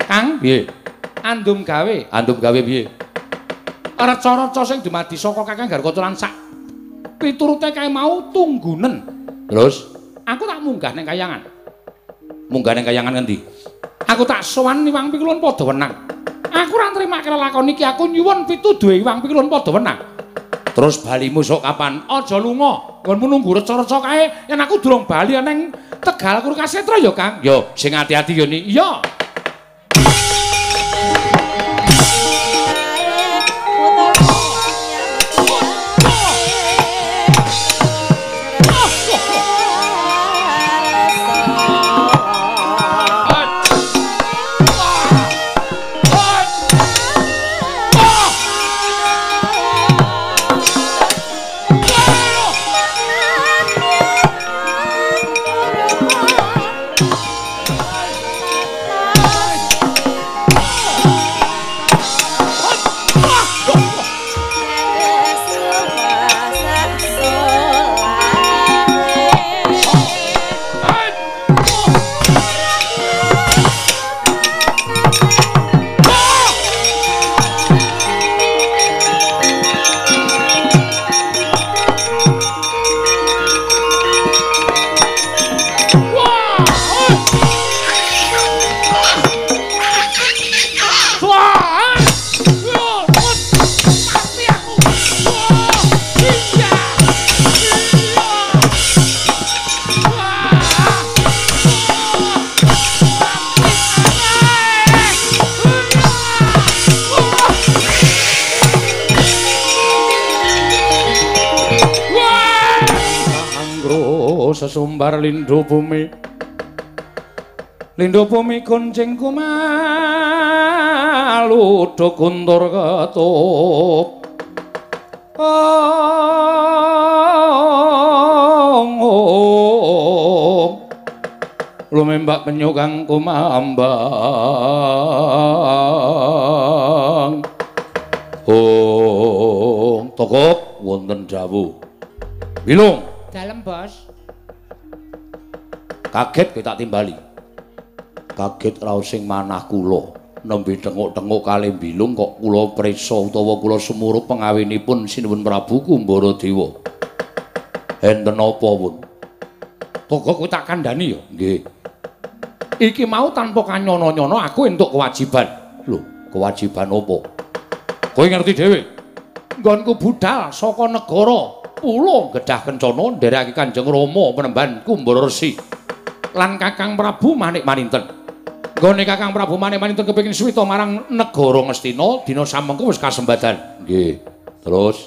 Kang, piye? Andum gawe piye? Reca-reca sing dumadi saka Kakang Garkota lan sak piturute kae mau tunggunen. Terus aku tak munggah ning kayangan. Munggah ning kayangan ngendi? Aku tak sowan Iwang Pikulun padha wenang. Aku ora nrimake lakon iki, aku nyuwun pituduhe Iwang Pikulun padha wenang. Terus balimu sok kapan? Aja lunga. Nggonmu nunggu reca-reca kae yen aku durung bali ning Tegal Kurkasetra ya, Kang. Yo, sing ati-ati yo ni. Iya. Sesumbar lindhu bumi gonceng kumalu do kuntur ketup lumembak penyu kang kumambang tokop wonten dawuh Bilung dalem bos. Kaget kowe tak timbali. Kaget raos sing manah kula. Nembe tenguk-tenguk kalih Bilung kok kula prisa utawa kula sumurup pengawinipun Sinuwun Prabu Kumbaradewa. Enten apa pun? Toko kowe tak kandhani ya. Nggih. Iki mau tanpa kanyono-nyono aku entuk kewajiban. Lho, kewajiban apa? Kowe ngerti dhewe. Nggonku budal saka negara Pulo Gedah Kencana ndereke Kanjeng Rama Penemban Kumbara Resi. Lan Kakang Prabu Manik Maninten. Nggone Kakang Prabu Manik Maninten kepengin suwita marang negara Ngastina dina samengko wis kasembadan. Nggih. Terus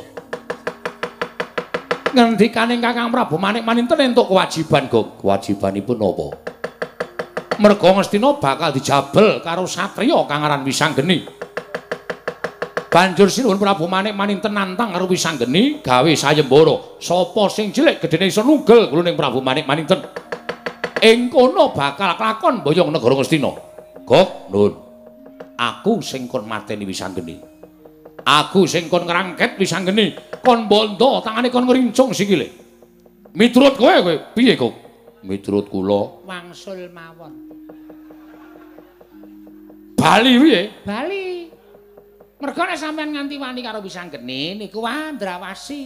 ngendikane Kakang Prabu Manik Maninten entuk kewajiban, Gong. Kewajibanipun apa? Merga Ngastina bakal dijabel karo satriya kang aran Wisanggeni. Banjur Sinuwun Prabu Manik Maninten nantang karo Wisanggeni gawe sayembara. Sapa sing cilik gedene iso nunggel kula ning Prabu Manik Maninten. Ing kono bakal klakon boyong negara Ngastina. Gok, Nun. Aku sing kon mateni Wisanggeni. Aku sing kon ngrangket Wisanggeni, kon bondo tangane kon ngrincung sikile. Miturut kowe piye, Gok? Miturut kula Wangsul mawon. Bali piye? Bali. Merga nek sampean nganti wani karo Wisanggeni niku ndrawasi.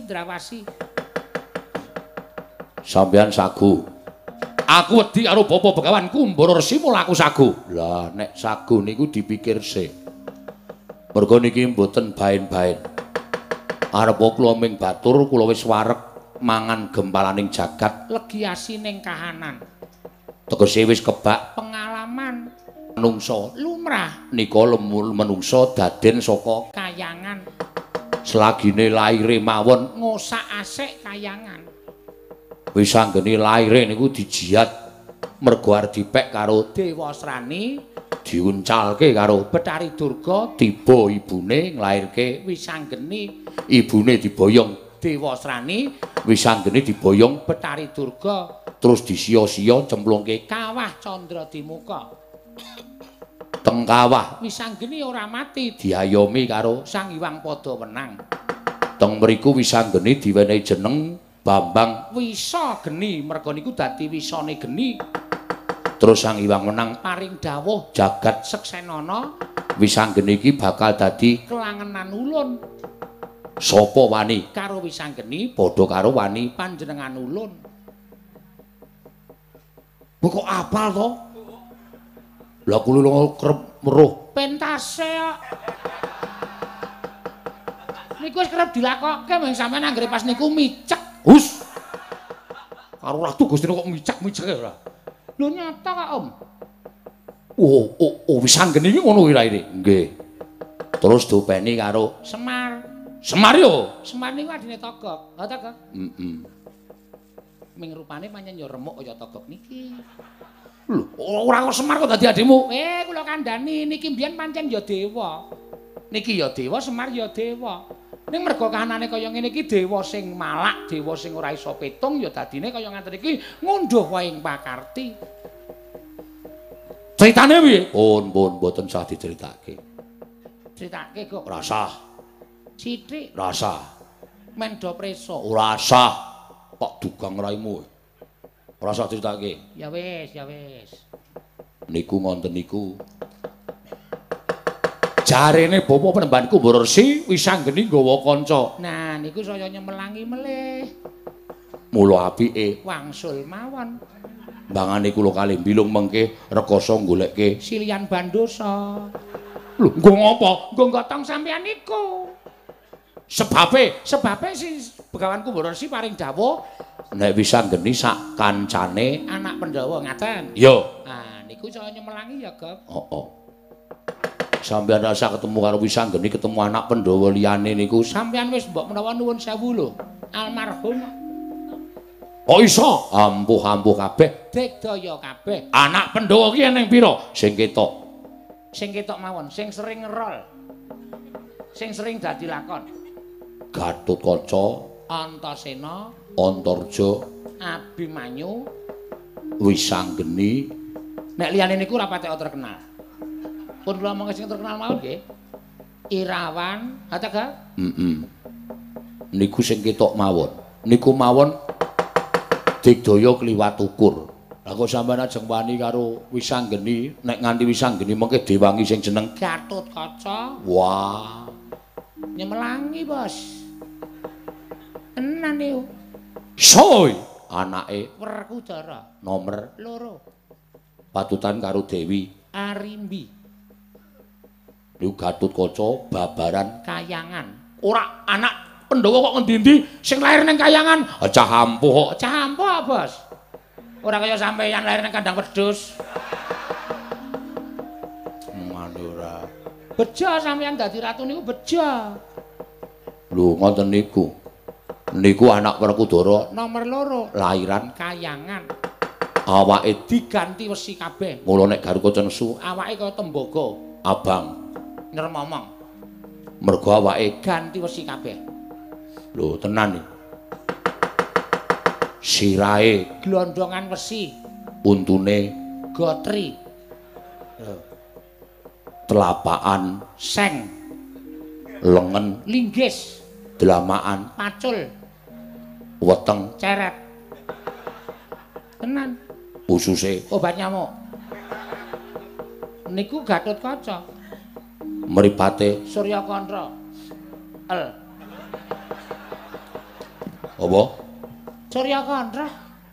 Sampeyan sagu. Aku wedi karo Bapa Begawan Kumbara Resi mula aku sagu. Lah nek sagu niku dipikir sik. Merga niki mboten baen-baen. Arep kula ming batur kula wis wareg mangan gempalaning jagat, legiasi ning kahanan. Tegese wis kebak Pengalaman manungsa lumrah nika menungsa daden saka kayangan. Selagine laire mawon Ngosak-asik kayangan. Wisanggeni laire niku dijiat mergo arep dipek karo Dewasrani, diuncalke karo Betari Durga, tiba ibune nglairke Wisanggeni, ibune diboyong Dewasrani, Wisanggeni diboyong Betari Durga, terus disia-sia cemplungke Kawah Candradimuka. Teng kawah Wisanggeni ora mati, diayomi karo Sang Hyang Padawenang. Teng mriku Wisanggeni diwenehi jeneng Bambang Wisageni, merga niku dadi wisane geni. Terus Sang Hyang Wenang paring dawuh jagat seksenana Wisanggeni iki bakal dadi kelangenan ulun. sapa wani Karo Wisanggeni padha karo wani panjenengan ulun. kok apal to? Lah kula kerep meruh. Pentase kok. Niku wis kerep dilakokke mung sampean anggere pas niku micek. Hus. Karo ratu Gustine kok micek-micek ora. Lho nyata kok, Om. Oh, Wisanggeni iki ngono kira ini. Nggih. Terus dopeni karo Semar. Semar yo. Semar niku adine Togok. Ha Togok. Heeh. Ming rupane pancen yo remuk kaya Togok niki. Lho, ora kok Semar kok dadi adikmu? Kula kandhani niki mbiyen pancen ya dewa. Niki ya dewa, Semar ya dewa. Ning mergo kahanane kaya ngene iki dewa sing malak, dewa sing ora iso petung ya dadine kaya ngaten iki ngunduh wae ing pakarti. Ceritane piye? Pun mboten sah diceritake. Critake kok Ora sah. sithik Ora sah. men do preso. Ora sah. Kok dugang raimu. Ora sah diceritake. Ya wis, ya wis. Niku ngonten niku. Jarene Bapa Penemban Kumbara Resi Wisanggeni nggawa kanca. Nah, niku saya nyemelangi melih. Mula apike Wangsul mawon. mbangane kula kalih mbilung mengke rekoso goleke. Silian Bandosa. Lho, nggo ngopo? Nggo gotong sampeyan niku. Sebabe Sebabe si Begawan Kumbara Resi paring dawuh nek Wisanggeni sak kancane anak Pandhawa ngaten. yo. Nah, niku saya nyemelangi ya, Gop. Oh. Sampeyan rasa ketemu karo Wisanggeni ketemu anak Pandhawa liyane niku. Sampeyan wis mbok menawa nuwun sewu lho. Almarhum Oh iso? Ampuh kabeh. digdaya kabeh. Anak Pandhawa ki eneng pira? Sing ketok. Sing ketok mawon, sing sering ngerol. Sing sering dadi lakon. Gatotkaca, Antasena, Antarja, Abimanyu, Wisanggeni. nek liyane niku ora patek terkenal. Pun kula mongke sing terkenal mawon nggih. Irawan, Ataga? Niku sing ketok mawon. Niku mawon digdaya kliwat ukur. Lah kok sampeyan ajeng wani karo Wisanggeni, nek nganti Wisanggeni mengke diwangi sing jeneng Gatotkaca. wah. Nyemelangi, Bos. Tenan niku. Soy anake Werkudara nomor 2. patutan karo Dewi Arimbi. niku Gatotkaca babaran Kayangan. ora anak Pandhawa kok ngendi-endi sing lair ning Kayangan. Cah ampuh kok. Cah ampuh, Bos. Ora kaya sampeyan lair ning kandang wedhus. Mandura. Bejo sampeyan dadi ratu niku bejo. Lho ngoten niku. Niku anak Werkudara Nomor 2. lairan Kayangan. awake Diganti wesi kabeh. mula nek Gatotkaca nesu Awake kaya tembaga. abang Nyremomong. mergo awake Ganti wesi kabeh. lho tenan iki. Sirahe Glondongan wesi. untune Gotri. telapakan Seng. lengen Linggis. delamaan Pacul. weteng Ceret. Tenan. ususe Obat nyamuk. Niku Gatotkaca. mripate Surya Kandra. apa? Surya Kandra.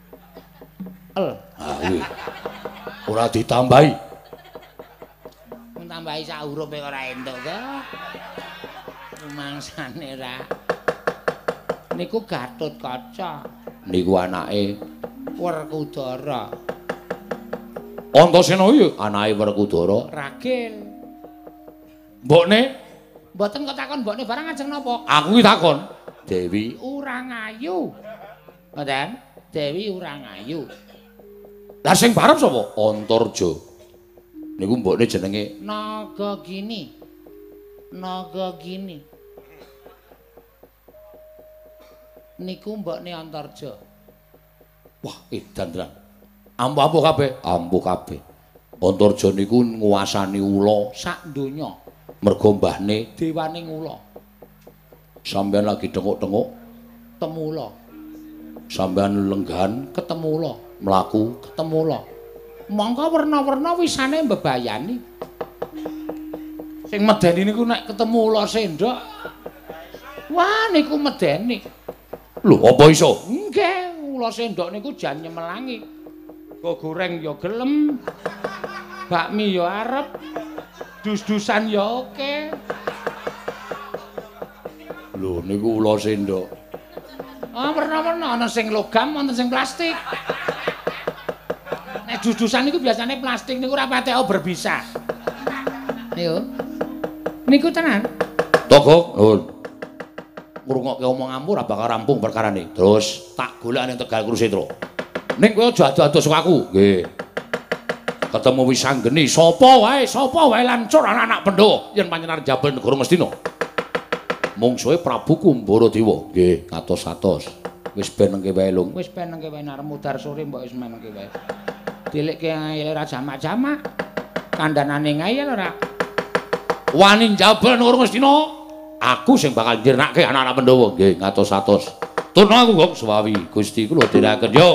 Ah kuwi. Ora ditambahi. Mun tambahi sak huruf e ora entuk kok. Rumangsane ra. Niku Gatotkaca. Niku anake Werkudara. Antasena iki anake Werkudara. Ragil. Mbokne Mboten kok takon mbokne barang ajeng napa? aku ki takon Dewi Urangayu. Ngoten? Dewi Urangayu. lah sing barep sapa? Antarja. Niku mbokne jenenge Nagagini. Nagagini. Niku mbokne Antarja. wah edan-edan. Ampuh kabeh, ampuh kabeh. Antarja niku nguasani ula Sak donya mergo mbahne dewaning ula. sampeyan lagi tenguk-tenguk, Temula. sampeyan lenggahan Ketemu ula. mlaku Ketemu ula. Mongko werna-werna wisane mbebayani. Sing medeni niku nek ketemu ula sendok. Wah niku medeni. Lho, apa iso? Nggih, ula sendok niku jan nyemelangi. Go goreng ya gelem. Bakmi ya arep. Dus-dusan ya oke. Lho, niku ula sendok. Ah, werna-werna ana sing logam, wonten sing plastik. Nek dus-dusan niku biasane plastik niku ora patek berbisa. Ayo. Niku tenan. Togo, nuwun. Ngrungokke omonganmu ora bakal rampung perkarane. Terus tak golek ning Tegal Krusetro. Ning kowe aja adu-adu saka aku. Nggih. Ketemu Wisanggeni, sapa wae lancur anak-anak Pandhawa yen panjenengan jabal negara Ngastina. Mungsuhe Prabu Kumbaradewa. Nggih, atos-atos. Wis benengke wae, Lung. Wis benengke wae arep mudhar sore mbok wis menengke wae. Dilikke ngayel ora jamak-jamak. Kandhanane ngayel ora. Wani jabal negara Ngastina. Aku sing bakal njernake anak-anak Pandhawa. Nggih, atos-atos. Turna aku kok suwawi Gusti kula dherekaken yo.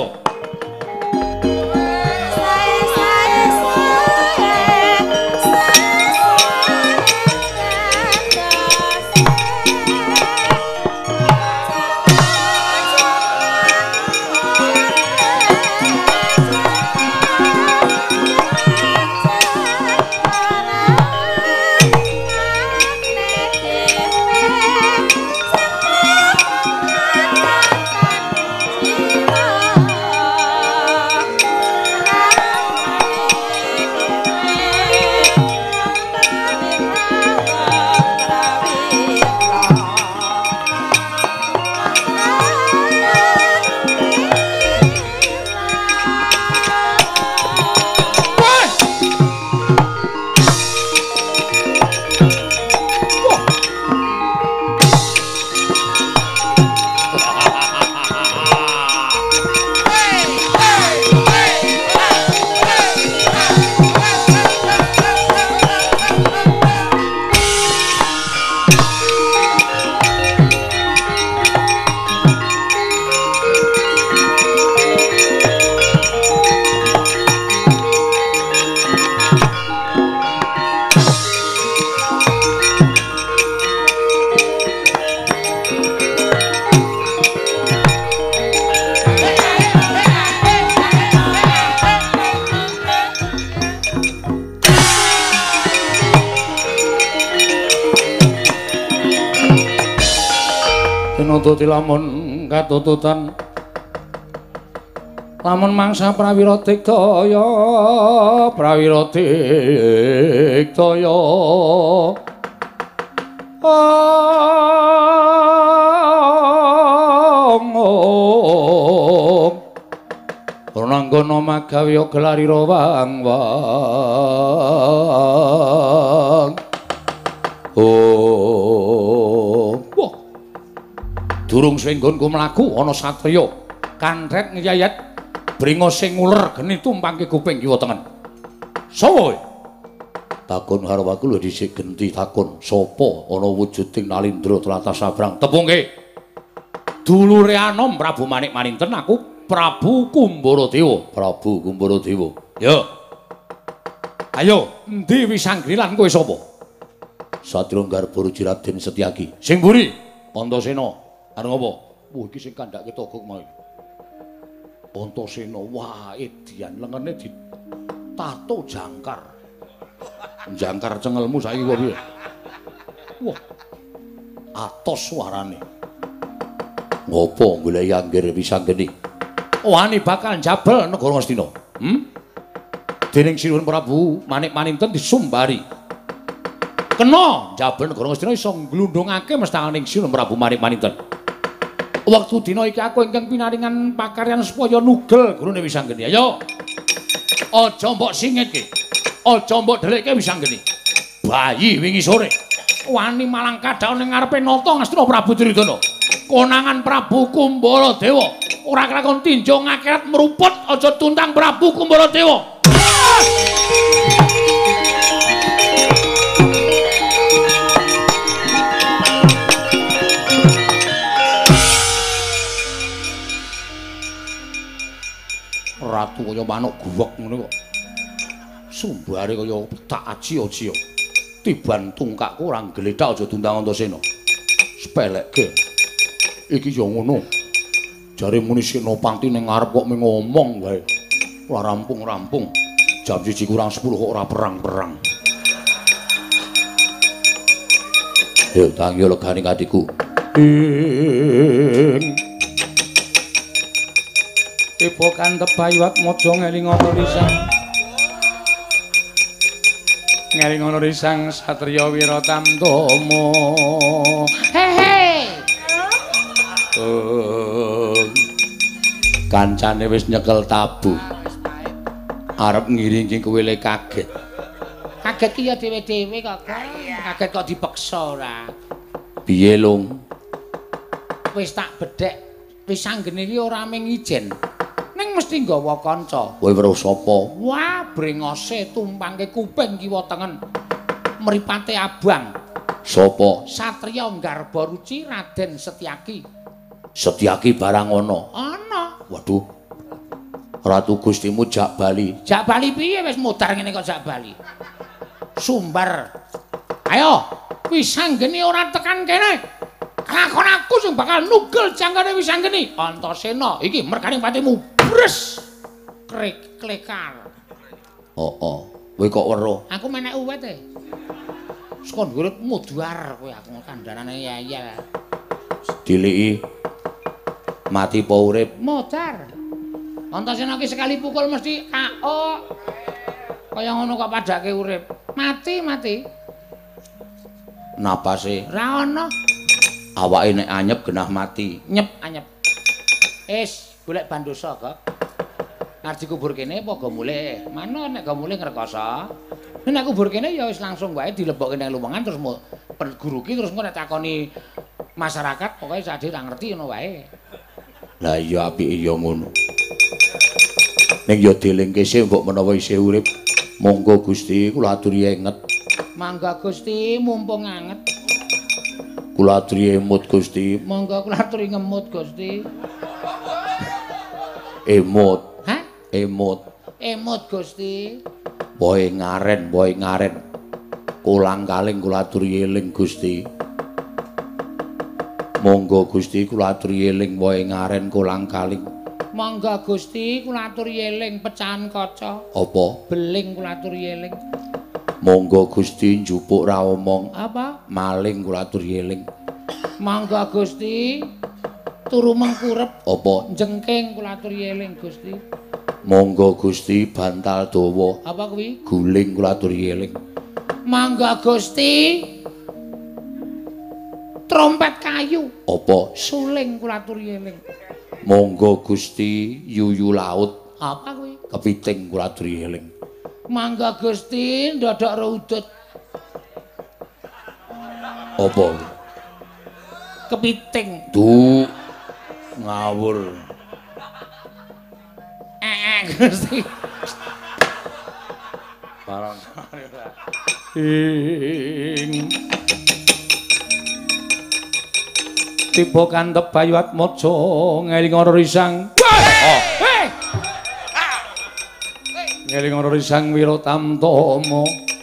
Nututi lamun katututan lamun mangsa prawira diktaya Ranggana magawi gelarira wang-wang durung swenggonku mlaku ana satriya kantret ngeyayat bringa sing nguler geni tumpangke kuping kiwa tengen. Sapa? Takon harwaku lho dhisik genti takon sapa ana wujuding Nalindra tlatah sabrang. Tepungke. Dulure anom Prabu Manik Maninten aku Prabu Kumbaradewa. Prabu Kumbaradewa. Ya. Ayo, endi Wisanggeni lan kowe sapa? Satria Garbara Raden Setyaki. Sing mburi Antasena. Arep apa? Wah iki sing kandhake togok mau. Antasena wah edian lengene ditato jangkar. Jangkar cengelmu saiki kok piye? Wah. Atos suarane. Ngopo golek Anggir Wisanggeni? Wani bakal jabal negara Ngastina. Dening Sinuwun Prabu Manik Maninten disumbari. Kena jabal negara Ngastina iso nglundhungake mestakaning Sinuwun Prabu Manik Maninten. Waktu dina iki aku ingkang pinaringan pakaryan supaya nugel gurune Wisanggeni. Ayo. Aja mbok singitke. Aja mbok delekke Wisanggeni. Bayi wingi sore wani malang kadhaon ning ngarepe nata Ngastina Prabu Duryudana. Konangan Prabu Kumbaradewa ora kelakon tinjo ngakhirat meruput aja tuntang Prabu Kumbaradewa. Ratu kaya manuk guwek ngono kok. Sumbare kaya tak aji-aji. Tiban tungkakku ora gledak aja Dundang Antasena. Sepelekke. Iki ya ngono. Jare muni Senopati ning ngarep kok mung ngomong wae. Ora rampung-rampung. Jam 1 kurang 10 kok ora perang-perang. Yo tangyo legane katiku. Tiba kantep Bayuat Maja ngelingono risang. Ngelingono risang satriya Wiratamtama. Hehe. Kancane wis nyekel tabu. Arep ngiringi kowe le kaget. Kaget ki ya dhewe-dhewe kok. Kaget kok dipeksa ora. Piye, Lung? Wis tak bedhek. Wis anggene iki ora mung ijen. Ning mesti nggawa kanca. Kowe weruh sapa? Wah, brengose tumpangke kuping kiwa tengen. Mripate abang. Sapa? Satriya Garbaruci Raden Setyaki. Setyaki barang ana. Ana. Waduh. Ratu Gustimu jak bali. Jak bali piye wis mudar ngene kok jak bali. Sumbar. Ayo, wis anggene ora tekan kene. Lakon aku sing bakal nugel jangkane wis anggene. Antasena, iki merganing patimu bres. Klekar. Oh. Kowe kok weruh? Aku menek uwet e. Sekon urip mudhar kowe aku kandhanane yayel. Diliki. Mati apa urip? Mudhar. Antasena ki sekali pukul mesti KO. Kaya ngono kok padake urip. Mati. Napase Ra ono. awake nek anyep genah mati. Anyep. Golek bandosa kok. Arep dikubur kene apa go mulih? Mano nek go mulih ngrekoso. Nek kubur kene ya wis langsung wae dilebokke nang lumengan terus guru ki terus engko nek takoni masyarakat pokoke sadhe ra ngerti ngono wae. Lah iya apike ya ngono. Ning ya dilingke sih mbok menawa isih urip. Monggo Gusti kula aturi enget. Mangga Gusti mumpung anget. Kula aturi emut Gusti. Monggo kula aturi ngemut Gusti. Emut. Hah? Emut. Emut Gusti. Boe ngaren. Kolang-kaling kula aturi eling Gusti. Monggo Gusti kula aturi eling boe ngaren kolang-kaling. Mangga Gusti kula aturi eling pecahan kaca. Apa? Beling kula aturi eling. Monggo Gusti njupuk ra omong. Apa? Maling kula aturi eling. Mangga Gusti turu mengkurep. Apa? Jengking kula aturi eling Gusti. Monggo Gusti bantal dawa. Apa kuwi? Guling kula aturi eling. Mangga Gusti trompet kayu. Apa? Suling kula aturi eling. Monggo Gusti yuyu laut. Apa kuwi? Kepiting kula aturi eling. Mangga Gusti ndodok raudut. Apa? Kepiting. Duh. Ngawur. Gusti. Barang tiba kantep Bayuat Maja ngelingara risang. Ngelingara risang Wiratamtama.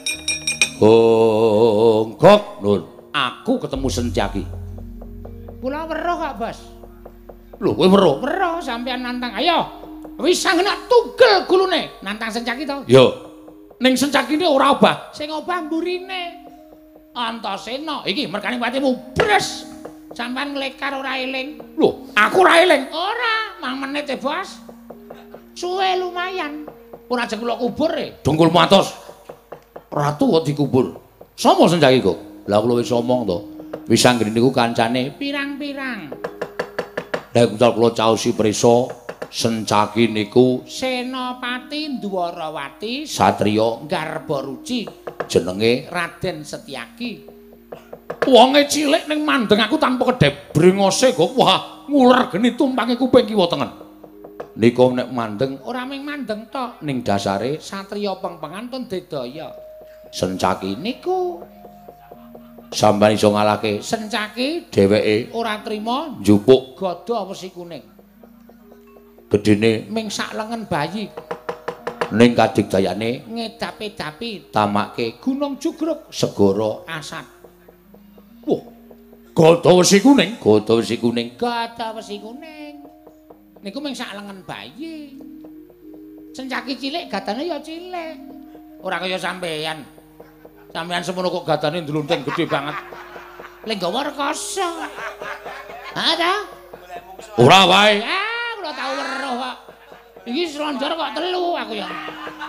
Gok Nun, aku ketemu Setyaki. Kula weruh kok, Bos. Lho, kowe weruh? Weruh sampeyan nantang. Ayo. Wis sanggena tugel gulune. Nantang Setyaki to? Yo. Ning Setyakine ora obah. Sing obah mburine. Antasena, iki merkane patimu bres. Sampeyan nglekar ora eling. Lho, Aku ora eling. Ora, mang menit e, Bos. Suwe lumayan. Ora jeng kula kubur e. dengkulmu atos. Ratu kok dikubur. Sopo Setyaki kok? Lah kula wis omong to. Wis anggene niku kancane Pirang-pirang. Nek kula caosi prisa Setyaki niku Senopati Dwarawati satriya Garbaruci jenenge Raden Setyaki. wonge cilik ning mandeng aku tanpa kedhep brengose kok wah nguler geni tumpange kuping kiwa tengen. Nika nek mandeng Ora mung mandeng tok, ning dasare satriya pengpengan ton dedaya. Setyaki Niku sampeyan iso ngalahke Setyaki dheweke ora trima njupuk gada wesi kuning. gedene Ming sak lengen bayi. ning kadigdayane ngedapi-dapi tamake Gunung Jugruk segara asat. wah gada wesi kuning Gada wesi kuning niku mung sak lengen bayi. Sencaki cilik gadane ya cilik. Ora kaya sampeyan. Sampeyan semono kok gadane ndlunting gedhe banget. Lek nggawa rekoso. Ha ta? Ora wae. Kula tau weruh kok. Iki slonjor kok telu aku ya.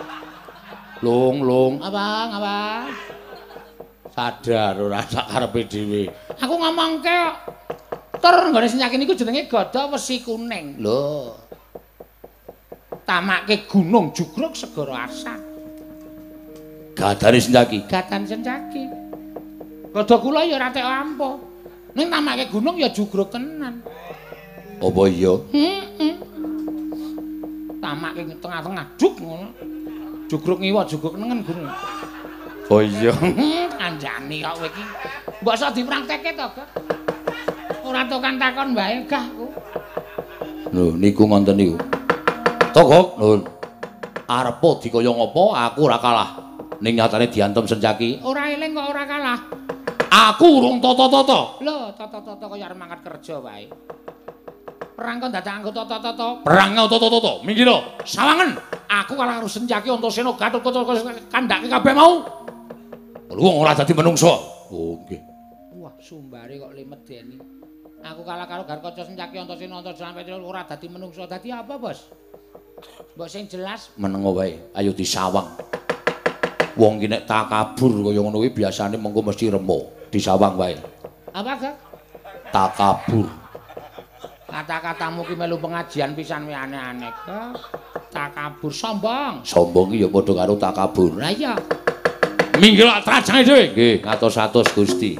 Lung. Abang. Sadar ora sak karepe dhewe. Aku ngomongke kok. Tur nggone senyaki niku jenenge gada wesi kuning. Lho. Tamake Gunung Jugruk segara asat. Gadane senyaki. Gatan sencaki. Gada kula ya ora tek ampuh. Ning tamake gunung ya jugruk tenan. Apa iya? Tamake tengah-tengah juk ngono. Jugruk ngiwa, jugruk nengen gunung. Oh iya. Kanjani kok kowe iki. Mbok iso dipraktekke to, Gak? Ora tokan takon wae, Gah. Lho, niku ngonten niku. Togok, nun. Arepa dikaya ngopo, aku ora kalah. Ning nyatane diantem sencaki. Ora eling kok ora kalah. Aku urung tata-tata. Lho, tata-tata kaya arep mangkat kerja wae. Perang kok dadak anggo tata-tata. Perang tata-tata. Minggir, sawangen. Aku kalah karo Sencaki Antasena Gatot kandhake kabeh mau. Lu wong ora dadi menungso. Oh, nggih. Wah, sumbare kok limedeni. Aku kalah karo Garkaca Sencaki Antasena sampe ora dadi menungso. Dadi apa, Bos? Mbok sing jelas menengo wae. Ayo disawang. Wong ki nek takabur kaya ngono kuwi biasane mengko mesti remo. Disawang wae. Apa, Gak? Takabur. Kata-katamu ki melu pengajian pisan wae aneh-aneh, Gak. Takabur sombong. Sombong ki ya padha karo takabur. Lah iya. Minggir trajange dhewe. Nggih, ngatos-atos Gusti.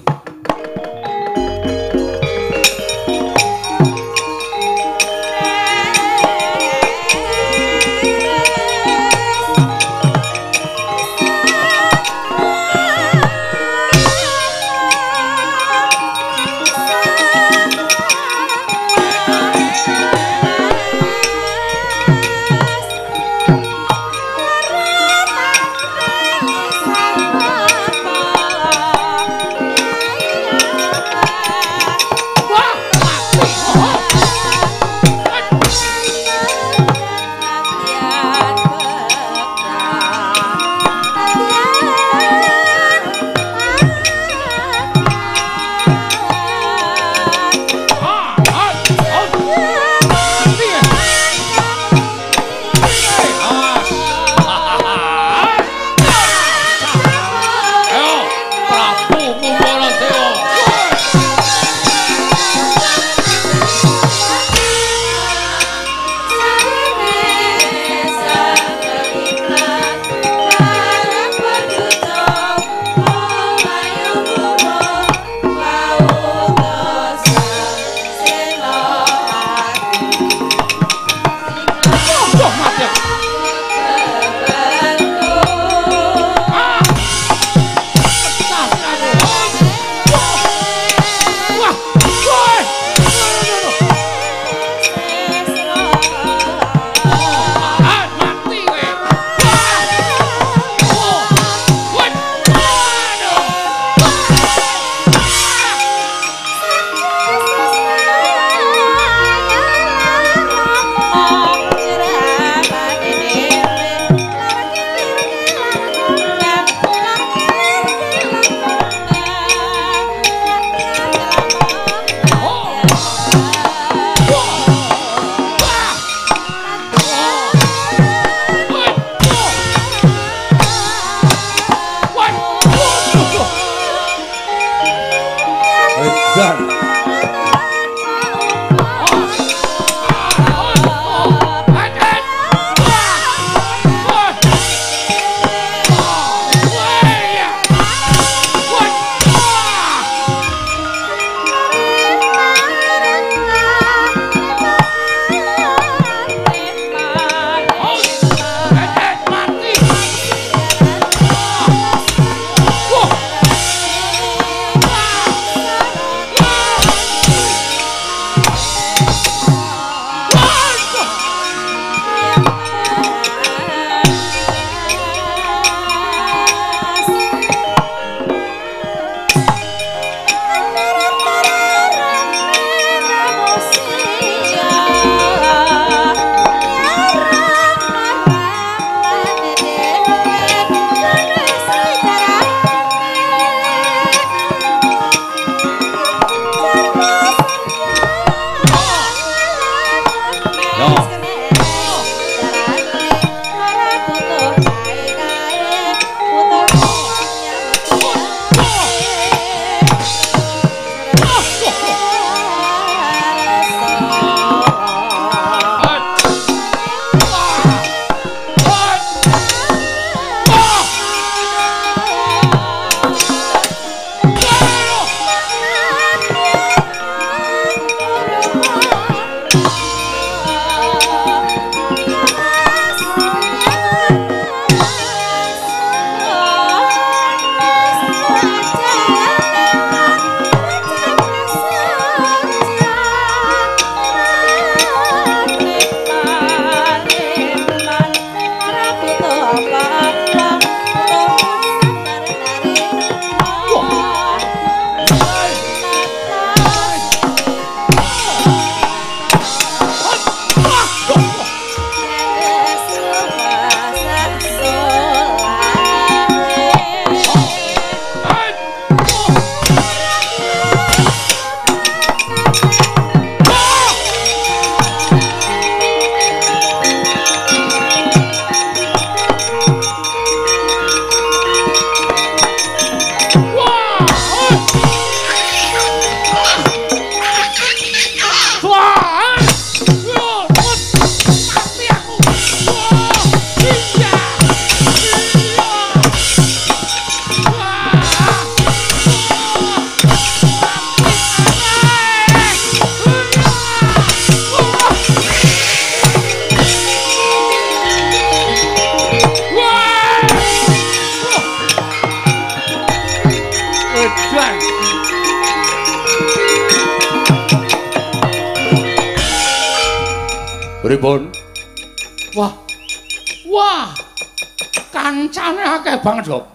Pripun? Wah. Wah. Kancane akeh banget, Dok.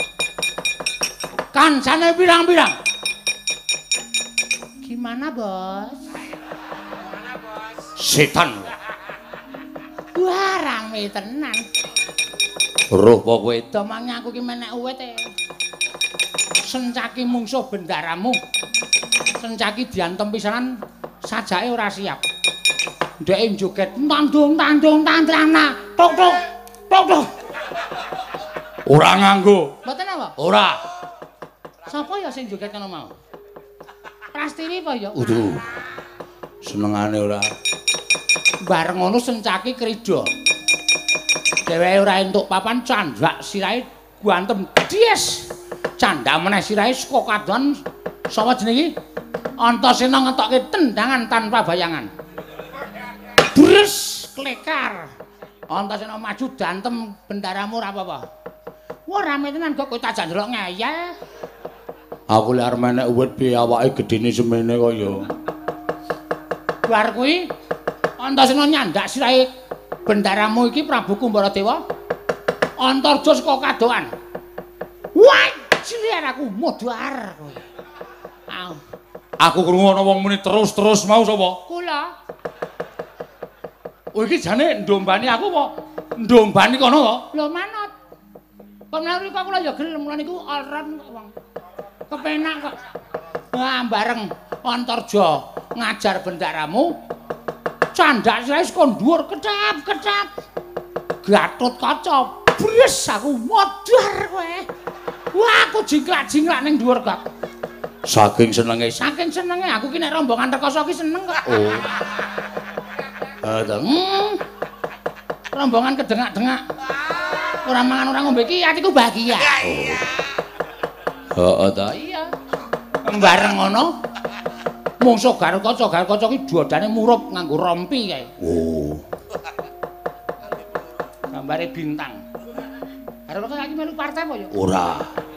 Kancane pirang-pirang. Gimana, Bos? Setan. Wah, rame tenan. Roh apa kowe? Domange aku ki menek uwit e. Sencaki mungsuh bendaramu. Sencaki diantem pisanan sajake ora siap. Ndeke joget tandung tandrana. Tok tok. Tok tok. Ora nganggo. Mboten apa? Ora. Sapa ya sing joget kono mau? Prastini apa ya? Uduh. Senengane ora. Bareng ngono sencaki krida. Dheweke ora entuk papan candhak sirahe guantem dies. Candhak meneh sirahe saka kadohan sapa jenenge? Antasena ngetokke tendangan tanpa bayangan. Bres klekar. Antasena maju dantem bendaramu ora apa-apa. Wah rame tenan kok kowe tak jandelok ngeyel. Aku lek arep menek uwit piye awake gedene semene kok ya. Bar kuwi Antasena nyandak sirahe bendaramu iki Prabu Kumbaradewa. Antarja saka kadohan. Wah, cilik aku modar kowe. Aku krungu ana wong muni terus-terus mau sapa? Kula. Oh iki jane ndombani aku apa? Ndombani kono kok? Lho manut. Kok mlaku kok kula ya gelem mulane iku alran kok wong. Kepenak kok. Wah, bareng Antarja ngajar bendaramu. Candhak sirahe saka dhuwur kedap-kedap. Gatut kaca. Bres aku modar kowe. Wah, aku jingklak-jingklak ning dhuwur kok. Saking senenge. Saking senenge aku ki nek rombongan rekoso ki seneng kok. Oh. Rombongan kedengak-dengak. Ora mangan ora ngombe ki atiku bahagia. Heeh ta. Iya. Bareng ngono mungsuh Garkaca ki duodane murup nganggo rompi kae. Oh. Gambare bintang. Garkaca iki melu partai apa ya? Ora.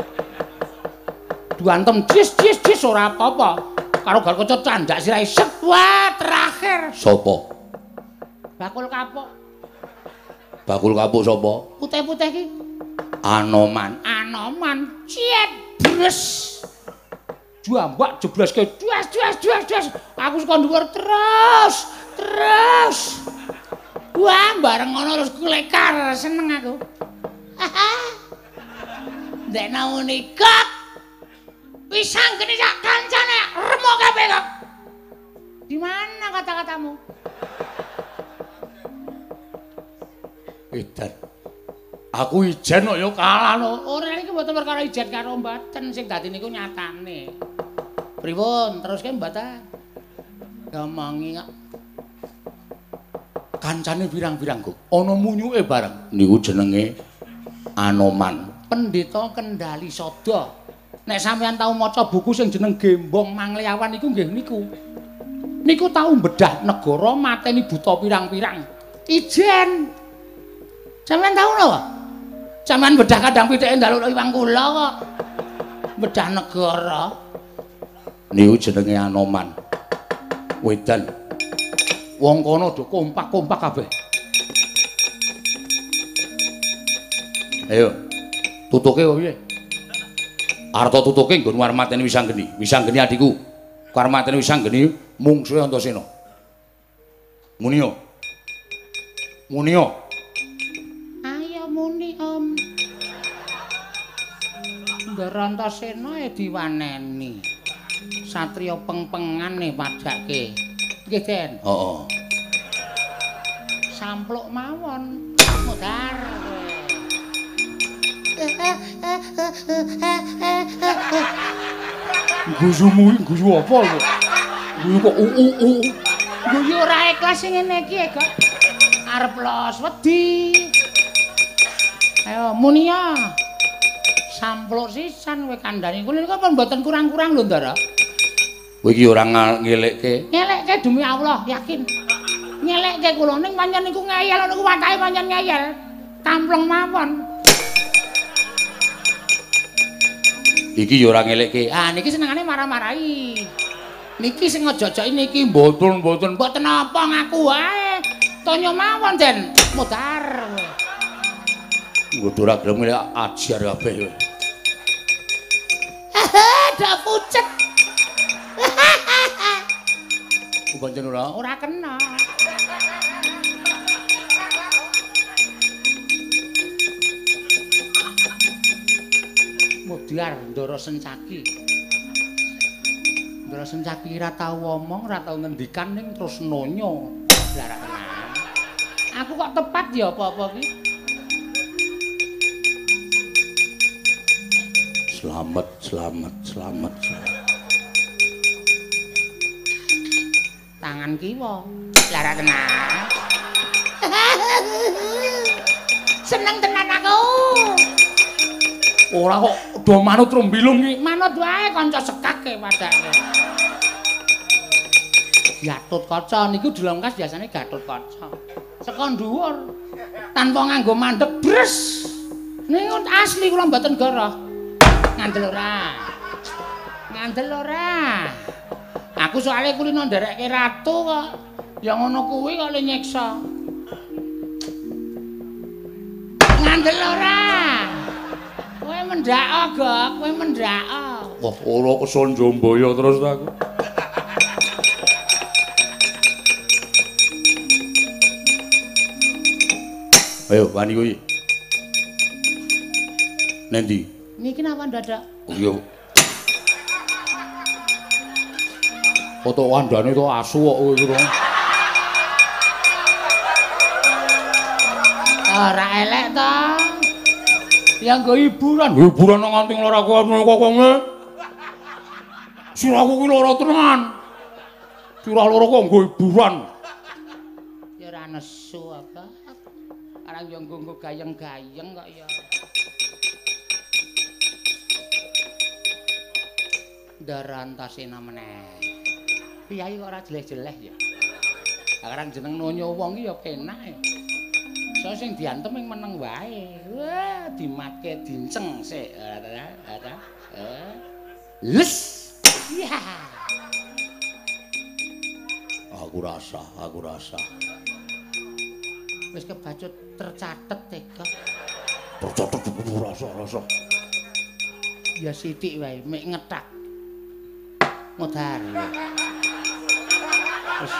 Duantem dis ora apa-apa. Karo Garkaca candhak sirahe set. Wah, terakhir. Sopo? Bakul kapuk. Bakul kapuk sapa? Putih-putih ki. Anoman. Anoman. Ciet bres. Jambak jebleske duas. Aku saka dhuwur terus. Wah, bareng ngono terus klekar seneng aku. Ndek nauni kok. Pisang geni sak kancane remuk kabeh kok. Di mana kata-katamu? Edan. Aku ijen kok ya kalah no. Ora iki mboten perkara ijen karo mboten sing dadi niku nyatane. Pripun? Teruske mboten. Gamangi kok. Kancane pirang-pirang kok. Ana munyuke bareng. Niku jenenge Anoman. Pendeta Kendali Sada. Nek sampeyan tau maca buku sing jeneng Gembong Mangliawan iku nggih niku. Niku tau mbedah negara mateni buta pirang-pirang. Ijen. Sampeyan tau napa? Sampeyan bedah kadang pitike ndaluk iwang kula kok. Bedah negara. Niku jenenge Anoman. Wedan. Wong kono do kompak-kompak kabeh. Ayo. Tutuke kok piye? Arep tutuke nggon warmateni Wisanggeni. Wisanggeni adikku. Warmateni Wisanggeni mungsuhe Antasena. Muni yo. Muni yo. Ayo muni Om. Antasena diwaneni. Satriya peng-pengane padake. Nggih, Den. Heeh. Sampluk mawon. Modar kowe. Gusumu gusu apa lho? Guyu kok Guyu ora ikhlas sing ngene iki kok. Arep los wedi. Ayo muni ya. Sampluk sisan kowe kandhani. Kuwi kok mboten kurang-kurang lho, Ndara. Kowe iki ora ngelekke. Ngelekke demi Allah, yakin. Ngelekke kula ning pancen niku ngeyel niku watake pancen ngeyel. Tampleng mawon. Iki ya ora ngelekke. Ah niki senengane marah-marahi. Niki sing ngejojoki niki mboten apa ngaku wae. Tonya mawon, Den. Modar. Kudu ora gelem ajar kabeh kowe. Dak pucet. Pancen ora kena. Modar Ndara Sencaki. Ndara Sencaki ora tau ngomong, ora tau ngendikan ning terus nonyo. Larak tenan. Aku kok tepat ya apa-apa ki? Selamat. Tangan kiwa. Larak tenan. Seneng tenan aku. Ora kok do manut rombilung iki. Manut wae kanca sekake padake. Gatut Kaca niku dilongkas biasane Gatut Kaca. Saka dhuwur tanpa nganggo mandeg bres. Niku asli kula mboten goroh. Ngandel ora. Aku soalnya kulino nderekke ratu kok. Ya ngono kuwi kok le nyiksa. Ngandel ora. Kowe mendhak Gok, kowe mendhak. Wah, ora keson Jombaya terus aku. Ayo, wani kuwi. Nendi? Niki napa dadak? Oh iya. Foto wandane to asu kok kowe iku. Ora elek to. Ya nggo hiburan. Hiburan nganti lara kokonge. Siraku ki lara tenan. Sirah loro kok nggo hiburan. Ya ora nesu apa. Arang yo nggo gayeng-gayeng kok ya. Darantasena meneh. Piyai kok ora jeleh-jeleh ya. Arang jeneng nonyo wong ki ya penak e. So sing diantem ing meneng wae. Wah, dimatke dinceng sik. Les. Ya. Aku rasa. Wis kebacut tercatet teka. Tercatet rasa. Ya sithik wae, mek ngetak. Modar. Wis.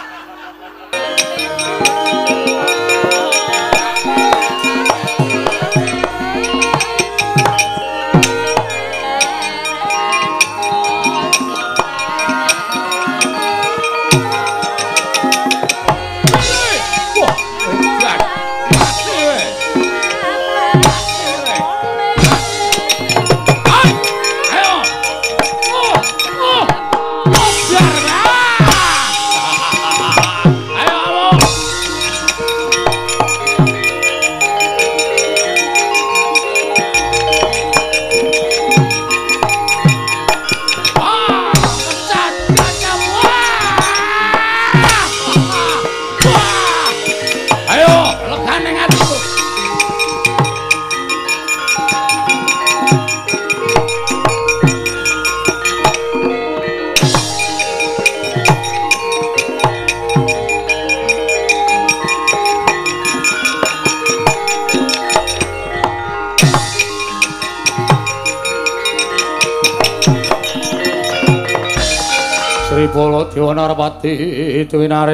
Bala Dewa Narpati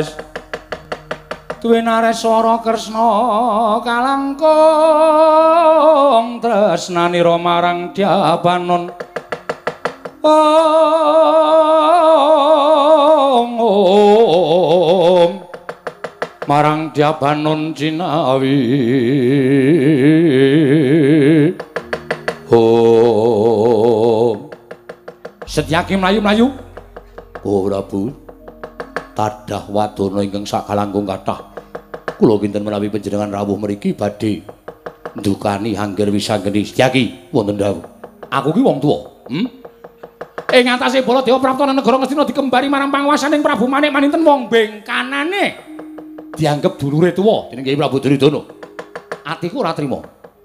Duwinares swara Kresna kalangkung tresnanira marang Dyabanon marang Dyabanon Cinawi Setyaki mlayu-mlayu Oh Prabu, tadah wadana ingkang sakalangkung kathah. Kula kinten menawi panjenengan rawuh mriki badhe ndukani Angger Wisanggeni Setyaki wonten dawuh. Aku ki wong tuwa. Ing atase Baladewa prapta negara Ngastina dikembari marang panguwasaning Prabu Manik maninten wong bengkanane dianggep dulure tuwa dening Kyai Prabu Duryudana. Atiku ora trima.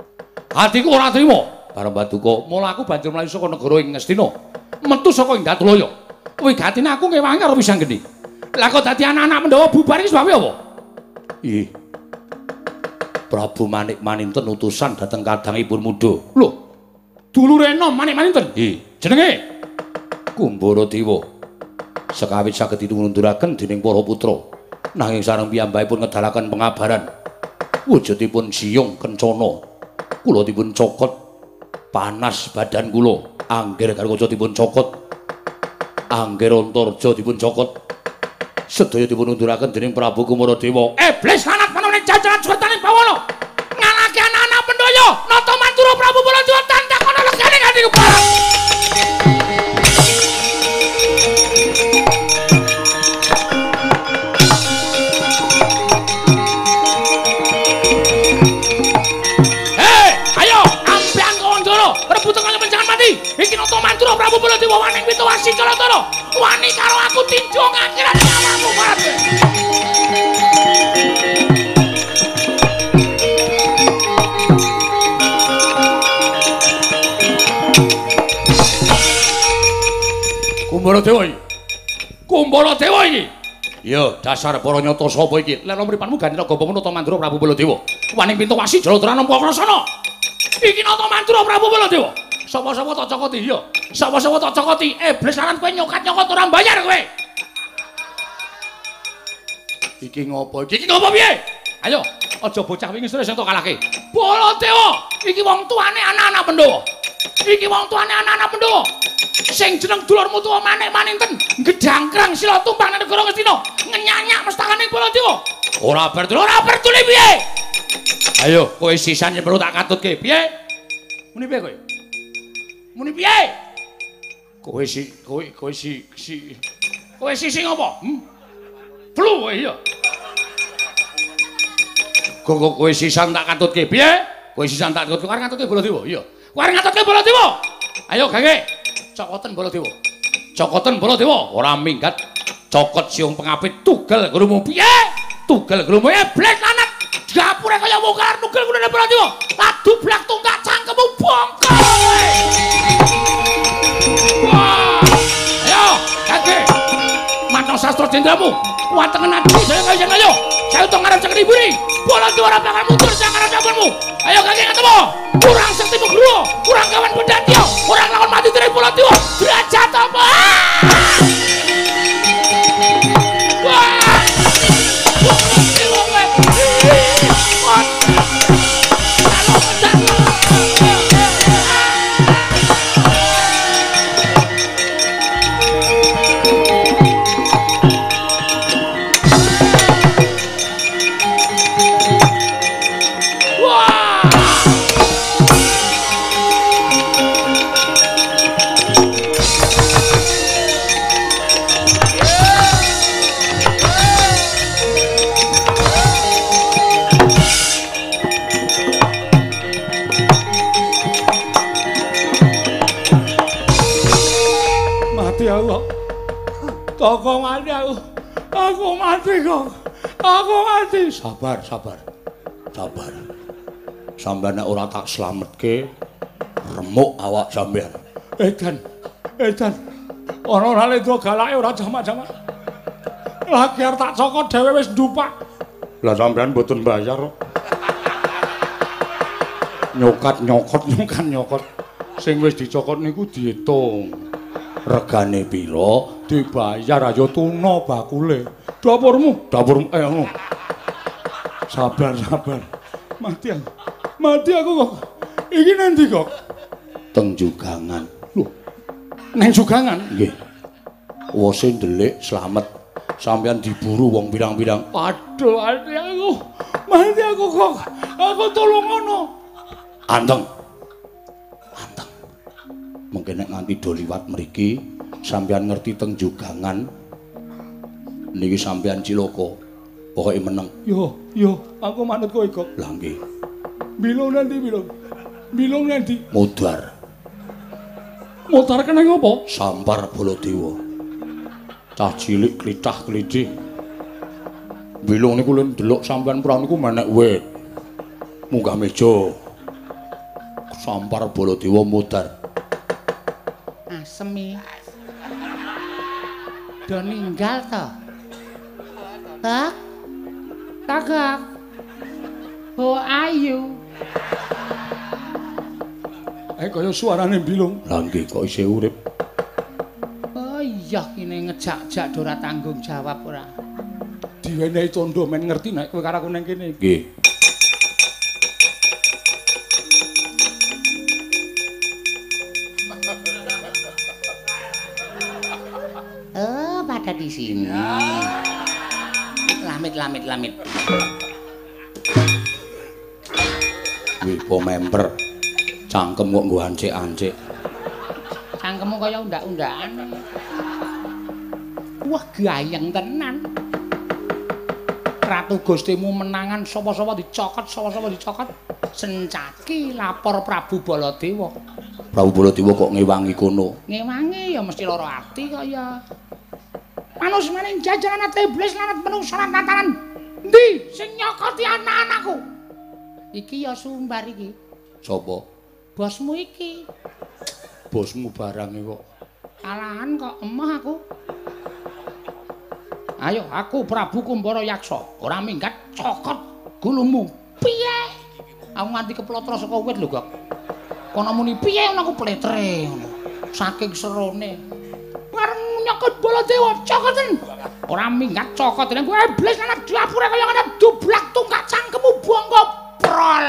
Bareng Paduka, mula aku banjur mlayu saka negara ing Ngastina, metu saka ing Datulaya. Wigatine aku ngewangi karo Wisanggeni. Lah kok dadi anak-anak Pandhawa bubar iki sebabe apa? Ih, Prabu Manik Maninten utusan dhateng kadangipun Mudha. Lho, dulure enom Manik Maninten. Nggih. Jenenge Kumbara Dewa. Sekawit saged ditunduraken dening para putra. Nanging sareng piyambakipun ngedalaken pengabaran. Wujudipun siyung kencana. Kula dipun cokot. Panas badan kula. Angger garwaca dipun cokot. Angger Antarja dipun cokot. Sedaya dipun unduraken dening Prabu Kumbara Dewa. iblis lanat manune jajaran surtaning bawana. Ngalake anak-anak pendaya, nata mantura Prabu Baladewa tantakono legane kanthi kepala. Iki nata mantura Prabu Baladewa waning pitawasi Kalatara. Wani karo aku tinju ngakhirat nyawamu kabeh. Kumbara Dewa iki. Kumbara Dewa iki. Ya, dasar para nyata sapa iki? Lha mripanmu ganira gombomu nata mantura Prabu Baladewa. Waning pitawasi Jaladara nampa krasana. Iki nata mantura Prabu Baladewa. Sapa-sapa tak cokoti ya. Sapa-sapa tak cokoti. Iblis lan kowe nyokat-nyokot ora mbayar kowe. Iki ngopo? Iki ngopo piye? Ayo, aja bocah wingi sore sing tok kalahke. Baladewa, iki wong tuane anak-anak Pandhawa. Iki wong tuane anak-anak Pandhawa. Sing jeneng dulurmu tuwa Manik Maninten, gedangkrang sila tumpang nang negara Ngastina, ngenyanyak mestakaning Baladewa. Ora bertuli piye? Ayo, kowe sisan perlu tak katutke. Piye? Muni piye kowe? Muni piye? Kowe sing apa? Flu kowe ya. Kowe sisan tak katutke. Piye? Kowe sisan tak katutke. Arep ngatutke Baladewa. Iya. Kowe arep ngatutke Baladewa. Ayo gage. Cokoten Baladewa. Cokoten Baladewa. Ora minggat. Cokot siung pengapit tugel grumu. Piye? Tugel grumu iblis lanat. Dapure kaya mungkar nugel gune Baladewa. Ladu blak tunggak cangkemmu bongkol kowe. Wah! Ayo, gage. Matang sastra jendramu. Watengen ati saya ayo. Saya utung ngarep cek riburi. Baladewa ora bakal mundur sak ngarep sabanmu. Ayo gage ketemu. Kurang sektimu gruwo, kurang kawan pendatio, kurang lawan mati dari Baladewa. Derajat apa? Wah! Toko mati aku mati kok. Aku mati. Sabar. Sampeyan nek ora tak slametke, remuk awak sampeyan. Edan. Ana ora lendra galake ora jamak-jamak. Lagi arep tak cokot dhewe wis ndupak. Lah sampeyan mboten bayar kok. Nyokot. Sing wis dicokot niku diitung. Regane pira? Dibayar aja tuna bakule. Dapurmu ngono. Sabar. Mati aku kok. Iki nanti kok. Teng Jugangan. Lho. Neng Jugangan? Nggih. Wose ndelik slamet. Sampeyan diburu wong pirang-pirang. Aduh, aku. Mati aku kok. Aku tolong ngono. Anteng. Mungkin nek nganti do liwat mriki sampeyan ngerti teng Jugangan niki sampeyan cilaka pokoke meneng. Yo, aku manut kowe kok. Lah nggih. Bilung nanti. Mudar. Mudar kena ngopo? Sampar Baladewa. Cah cilik klithah-klithih. Bilung niku lho ndelok sampeyan prawn niku menek wit. Munggah meja. Sampar Baladewa mudar. Asemi. Do ninggal to. Tak. Tagak. Oh ayu. Kaya suarane Bilung. Lah nggih kok isih urip. Oh iya kene ngejak-jak ora tanggung jawab ora. Diwenehi tondo men ngerti nek kowe karo aku nang kene. Nggih. Oh, pada di sini. Lamit. Wih, po member. Cangkem kok nggo ancik-ancik. Cangkemmu kaya undak-undakan. Wah, gayeng tenan. Ratu Gustimu menangan sapa-sapa dicokot, Sencaki lapor Prabu Baladewa. Prabu Baladewa kok ngewangi kono? Ngewangi ya mesti lara ati kaya. Manus maning jajaran ate iblis lanat menungsa lan tatanan. Endi sing nyokoti anak-anakku? Iki ya sumbar iki. Sapa? Bosmu iki. Bosmu barang kok. Alahan kok emoh aku. Ayo aku Prabu Kumbara Yaksa, ora minggat cokot gulumu. Piye? Aku nganti keplotra saka wit lho, Gok. Kono muni piye ngono aku pletre ngono. Saking serone. Areng nyokot Baladewa cokoten. Ora minggat cokot nek kowe iblis lan dapure kaya ngene dublak tungkak cangkemmu bongko prol.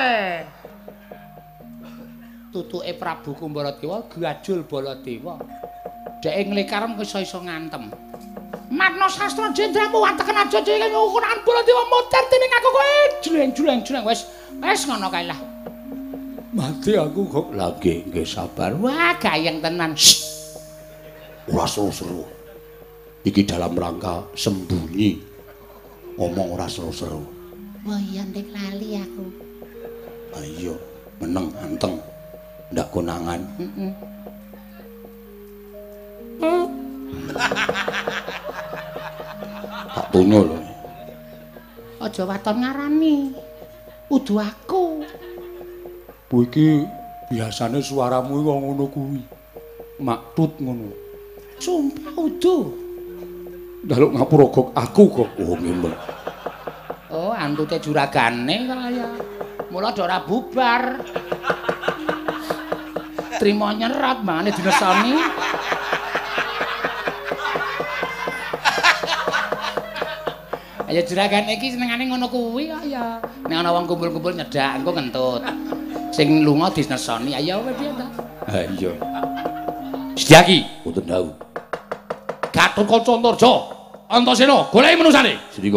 Tutuke Prabu Kumbaradewa gajul Baladewa. Dhek nglikarem iso ngantem. Matna sastra jendramu wateken aja iki ukuran Baladewa motor dening aku kowe jleng wis ngono kae lah. Mati aku kok lagi nggih sabar. Wah, gayeng tenan. Ora seru-seru. Iki dalam rangka sembunyi. Ngomong ora seru-seru. Wah, iya ndek lali aku. Ayo, meneng anteng. Ndak konangan. Tak tunyo lho. Aja waton ngarani. Udu aku. Kowe iki biasane suaramu kok ngono kuwi. Maktut ngono. Sumpah udu. Njaluk ngapura kok aku kok. Oh ngene. Oh, antute juragane kaya. Mula ora bubar. Trimo nyerat mangane dinesoni. Ayo juragane iki senengane ngono kuwi kaya. Nek ana wong kumpul-kumpul nyedak engko ngentut. Sing lunga dinesoni. Ayo kowe piye ta? Ha iya. Sedyaki, Mboten tahu. Gatotkaca Antarja, Antasena, goleki menusane. Sendika.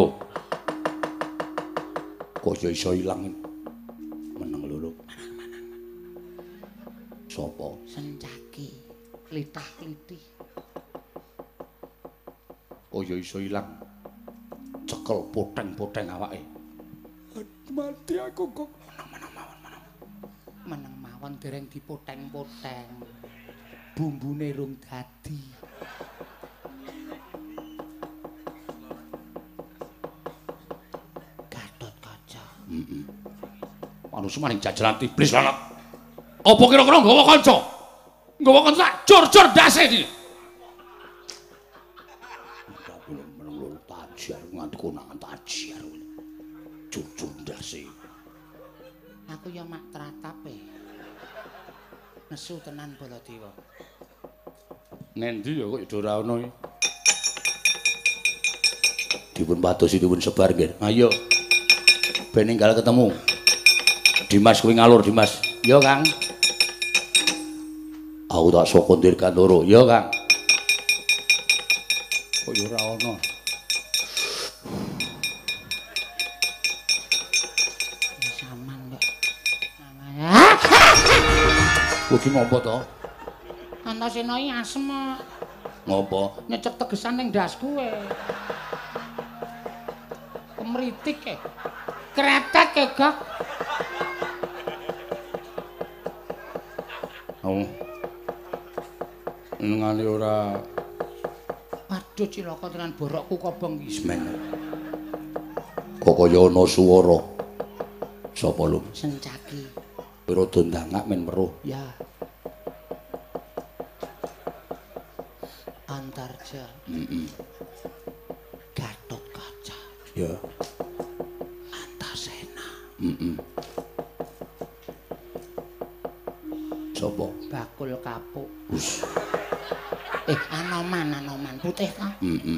Kok iso ilang meneng lho. Sopo? Sencaki, klithah-klithih. Oh ya iso ilang. Cekel poteng-poteng awake. Mati aku kok. Meneng mawon dereng dipoteng-poteng. Bumbune rung dadi. Gatotkaca. Manungsa maning jajaran iblis lanat. Apa kira-kira nggawa kanca? Nggawa kanca tak jor-jor dase iki. Meneng tajar nganti konangan tajar. Jujur dase. Aku ya mak tratape. Nesu tenan Baladewa. Ngendi ya kok ora ono iki. Dipun patosi dipun sebar nggih. Ayo. Ben enggal ketemu. Dimas kuwi ngalur Dimas. Ya, Kang. Aku tak sokondir kandoro. Ya, Kang. Kok ya ora ono. Saman kok. Kuwi ki ngopo to? Antasena iki asem. Ngopo? Nyecep tegesan ning ndasku kowe. Kemritik e. Kretek e, Gak. Oh. Nengane ora. Waduh cilaka tenan borokku kobong iki. Semen. Kok kaya ana swara. Sapa lho? Sencaki. Rada ndangak men weruh. Ya. Antarja. Gatotkaca. Ya. Antasena. Heeh. bakul kapuk. Anoman putih ta?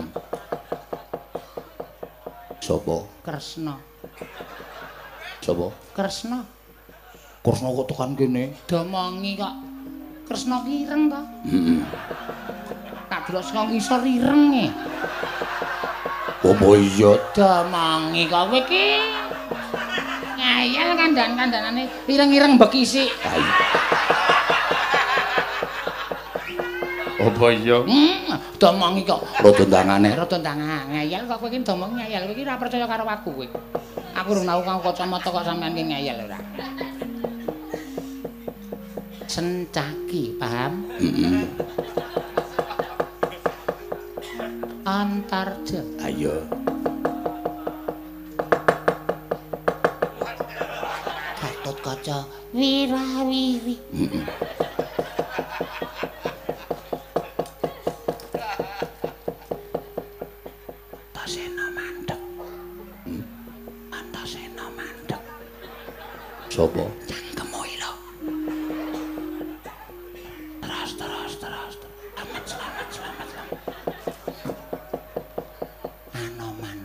Sopo? Kresna. Sopo? Kresna. Kresna kok tekan kene? Domongi kok. Kresna ki ireng ta? Tak delok saka ngisor ireng e. Apa iya? Domongi kok kowe ki. Ngayal kandan-kandanane ireng-ireng bekisi. Apa iya? Domongi kok. Rodondangane. Rodondangane. Ngayal kok kowe ki domong ngayal. Kowe ki ora percaya karo aku kowe. Aku urung tau kang kacamata kok sampean ki ngayal ora. Sencaki, paham? Antarja. Ayo. Gatotkaca wirawiri. Antasena mandeg. Antasena mandeg. Sopo? Cangkemmu ilo. Terus. Selamat. Anoman.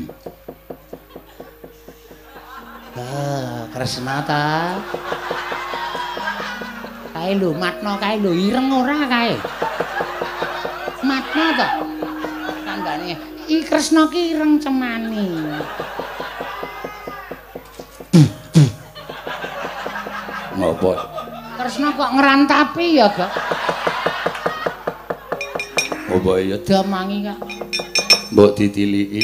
Kresna ta. Kae lho, matno kae lho, ireng ora kae. Matno to. Kandhane iki Kresna ki ireng cemani. Ngopo? Kresna kok ngrantapi ya, Gak? Apa iya? Damangi, Kak. Mbok ditiliki.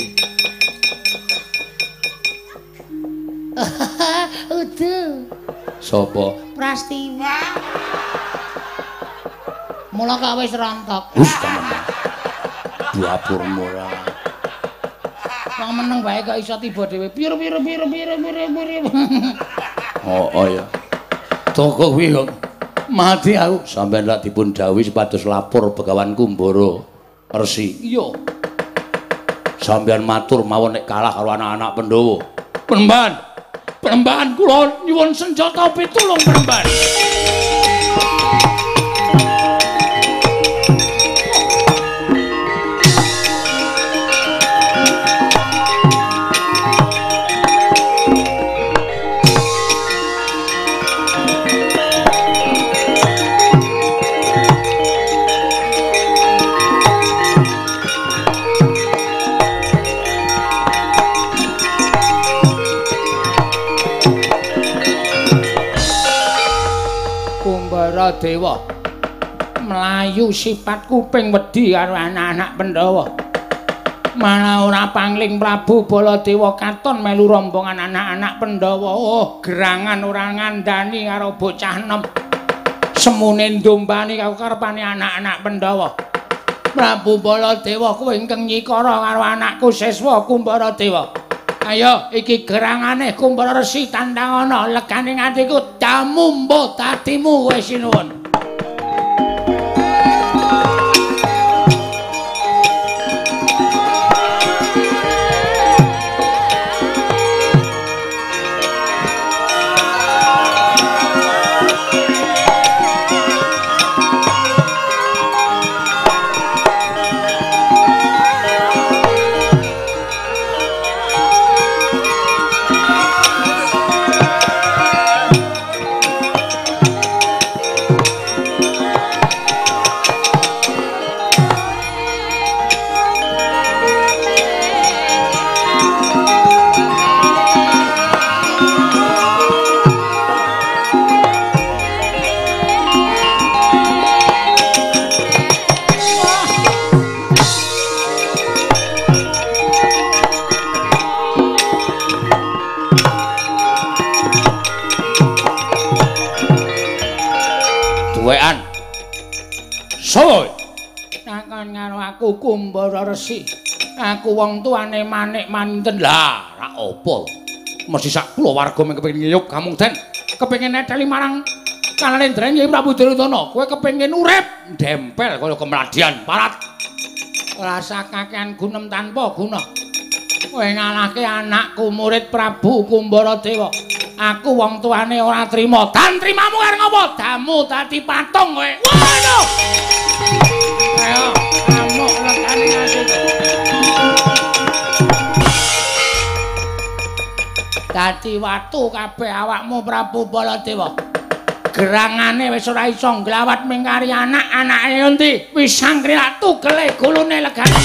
Udu. Sopo? Prastiwa. Mula kok wis rontok. Temen. Dapur murah. Wong meneng wae kok iso tiba dhewe. Pir. Oh ya. Toko kuwi kok mati aku. Sampeyan lak dipun dawuhi supados lapor Begawan Kumbara Resi. Iya. Sampeyan matur mawon nek kalah karo anak-anak Pandhawa. Penembahan kula nyuwun senjata pitulung penembahan. Dewa melayu sifat kuping wedi karo anak-anak Pandhawa. Malah ora pangling Prabu Baladewa katon melu rombongan anak-anak Pandhawa. Oh, gerangan ora ngandani karo bocah enom. Semune ndombani karo karepane anak-anak Pandhawa. Prabu Baladewa kowe ingkang nyikara karo anakku Siswa Kumbaradewa. Ayo iki gerangane Kumbara Resi tandangana legane atiku tamu mbah tatimu wis sinuwun. Soy. Takon karo aku Kumbara Resi. Aku wong tuane Manik Manten. Lah, ra apa. Mesti sak kulawarga mung kepengin ngiyup kamung den. Kepengin neteli marang Kalendra Nyai Prabu Duryudana. Kowe kepengin urip dempel kaya kemladian parat. Rasa kakehan gunem tanpa guna. Kowe ngalahke anakku murid Prabu Kumbaradewa. Aku wong tuane ora trima. Dan trimamu karo ngopo? Damu dadi patung kowe. Waduh. Ayo, amuk lekane ati. Dadi watu kabeh awakmu Prabu Baladewa. Gerangane wis ora iso nglawat mingkari anak-anake endi? Wis sangkriya tugele gulune legane.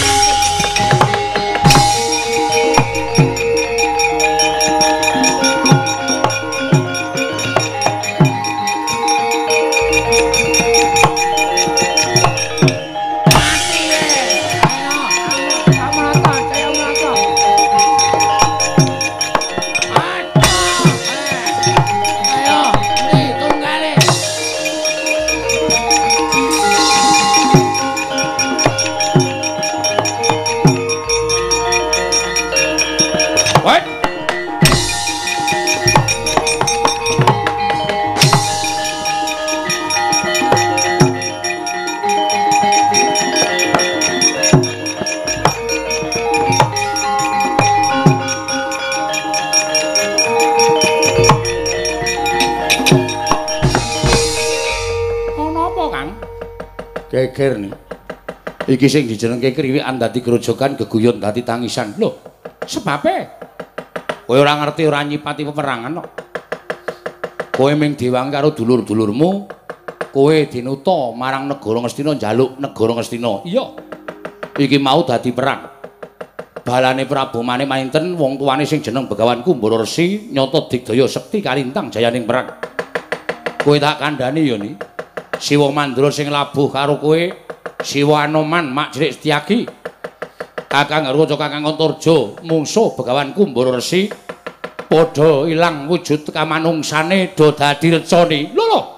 Geger nih. Iki sing dijenengke kriwikan dadi grojogan geguyon dadi tangisan. Lho, sebabe kowe ora ngerti ora nyipati peperangan kok. Kowe ming diwangi karo dulur-dulurmu, kowe dinuta marang negara Ngastina njaluk negara Ngastina. Iya. Iki mau dadi perang. Balane Prabu Mane Mainten wong tuane sing jeneng Begawan Kumbara Resi nyata digdaya sekti kalintang jayaning perang. Kowe tak kandhani ya ni. Siwa Mandra sing labuh karo kowe, Siwa Anoman Mak Jrik Setyaki, Kakang Garwaca Kakang Antarja mungsuh Begawan Kumbara Resi padha ilang wujud kamanungsane do dadi recane. Lho lho.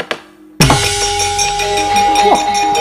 Wah.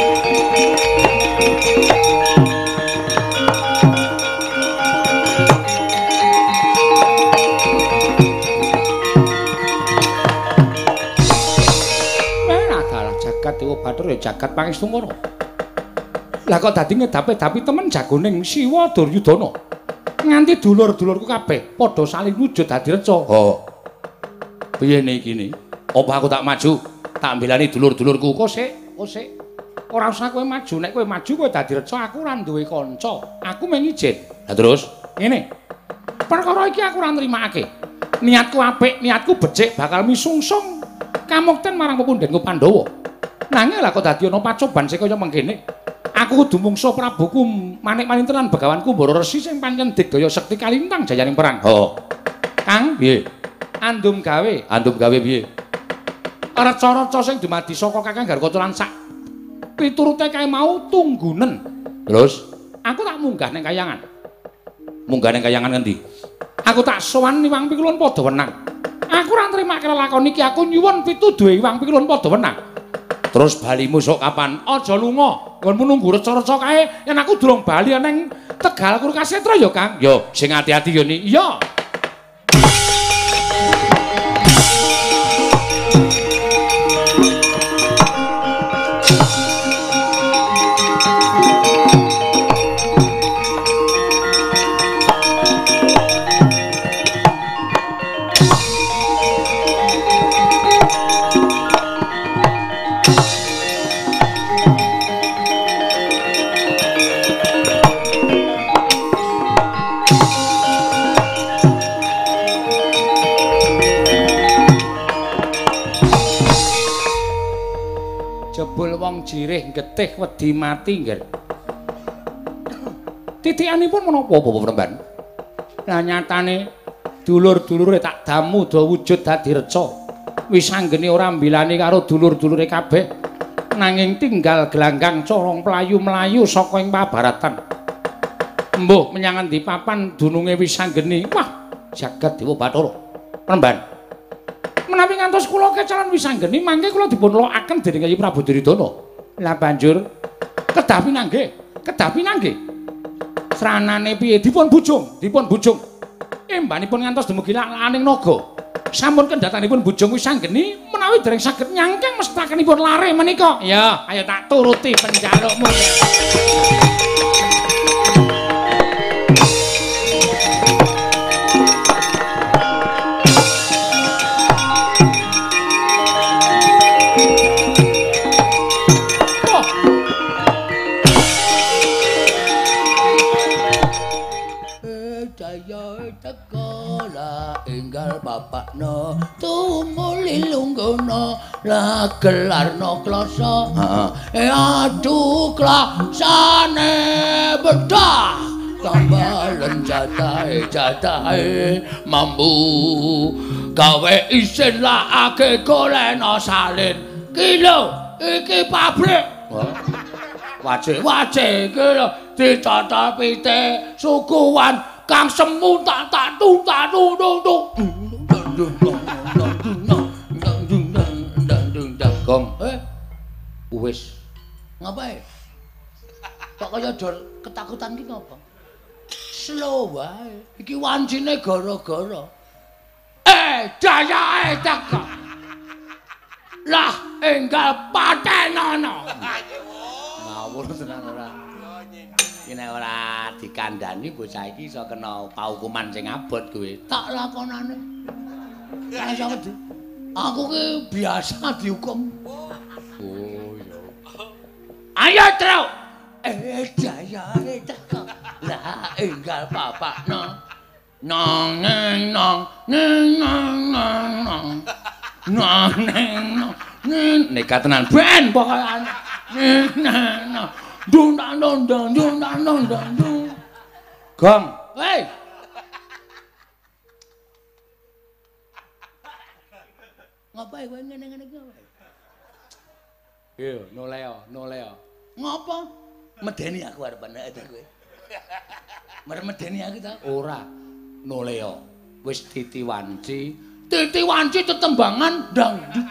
Dewa Bathara ya jagat pangestu ngono. Lah kok dadi ngedape-dapi temen jagoning Siwa Duryudana. Nganti dulur-dulurku kabeh padha saling wujud dadi reca. Oh. Piye niki iki? Apa aku tak maju? Tak mbelani dulur-dulurku kok sik. Ora usah kowe maju, nek kowe maju kowe dadi reca aku ora duwe kanca. Aku mung ijin. Lah terus ngene. Perkara iki aku ora nrimakake. Niatku apik, niatku becik bakal misungsung kamukten marang pepundhenku Pandhawa. Nanging lah kok dadi ana pacoban sing kaya mengkene. Aku kudu mungsuh Prabuku Manik Mainten lan Begawan Kumbara Resi sing pancen digdaya sekti kalintang jayaning perang. Oh. Kang, piye? Andum gawe piye? Reca-reca sing dumadi saka Kakang Garwaca lan sak piturute kae mau tunggunen. Terus aku tak munggah ning kayangan. Munggah ning kayangan ngendi? Aku tak sowan Iwang Pikulun padha wenang. Aku ora nrimake lelakon iki, aku nyuwun pituduhe Iwang Pikulun padha wenang. Terus balimu sok kapan? Aja lunga. Nggonmu nunggu reca-reca kae, yen aku durung bali nang Tegal Kurkasetra ya, Kang. Yo, sing ati-ati yo ni. Iya. Jirih getih wedi mati nggih. Titikanipun menapa Bapak Premban? Lah nyatane dulur-dulure tak damu do wujud dadi reca. Wis anggene ora mbilani karo dulur-dulure kabeh. Nanging tinggal gelanggang corong mlayu-mlayu saka ing pabaratan. Embuh menyang endi papan dununge wis anggene. Wah, jagat Dewa Bathara. Premban. Menawi ngantos kula kecalan wis anggene mangke kula dipun lokaken dening Yayi Prabu Duryudana. Lah banjur kedah pinanggih. Sranane piye dipun bujung. Embanipun ngantos dumugi laning naga. Sampun kendhatanipun bujung wis anggeni menawi dereng saged nyangkeng mestakanipun lare menika. Ya, ayo tak turuti penjalukmu. enggal bapakna tumuli lungguhna la gelarna klasa aduh klasane bedah tambalen jatahe mambu gawe isin lakake golena salin kilo iki pabrik wajik iki lho dicocol pite sukuan kang semu tak tung Gong wis ngapain kok kaya dol ketakutan ki ngopo slow wae iki wancine gara-gara dayae teko lah enggal patenono ngawur tenan ora nek ora dikandani bocah iki iso kena paukuman sing abot kowe tak lakonane kaya wedi aku ki biasa dihukum oh iya ayo truk dayae teko lah enggal bapakna nong nekat tenan ben pokoke dung Gong hei ngapain kowe ngene-ngene iki yo noleo ngopo medeni aku arep ana kowe medeni aku ta ora noleo wis titiwanci tetembangan dangdut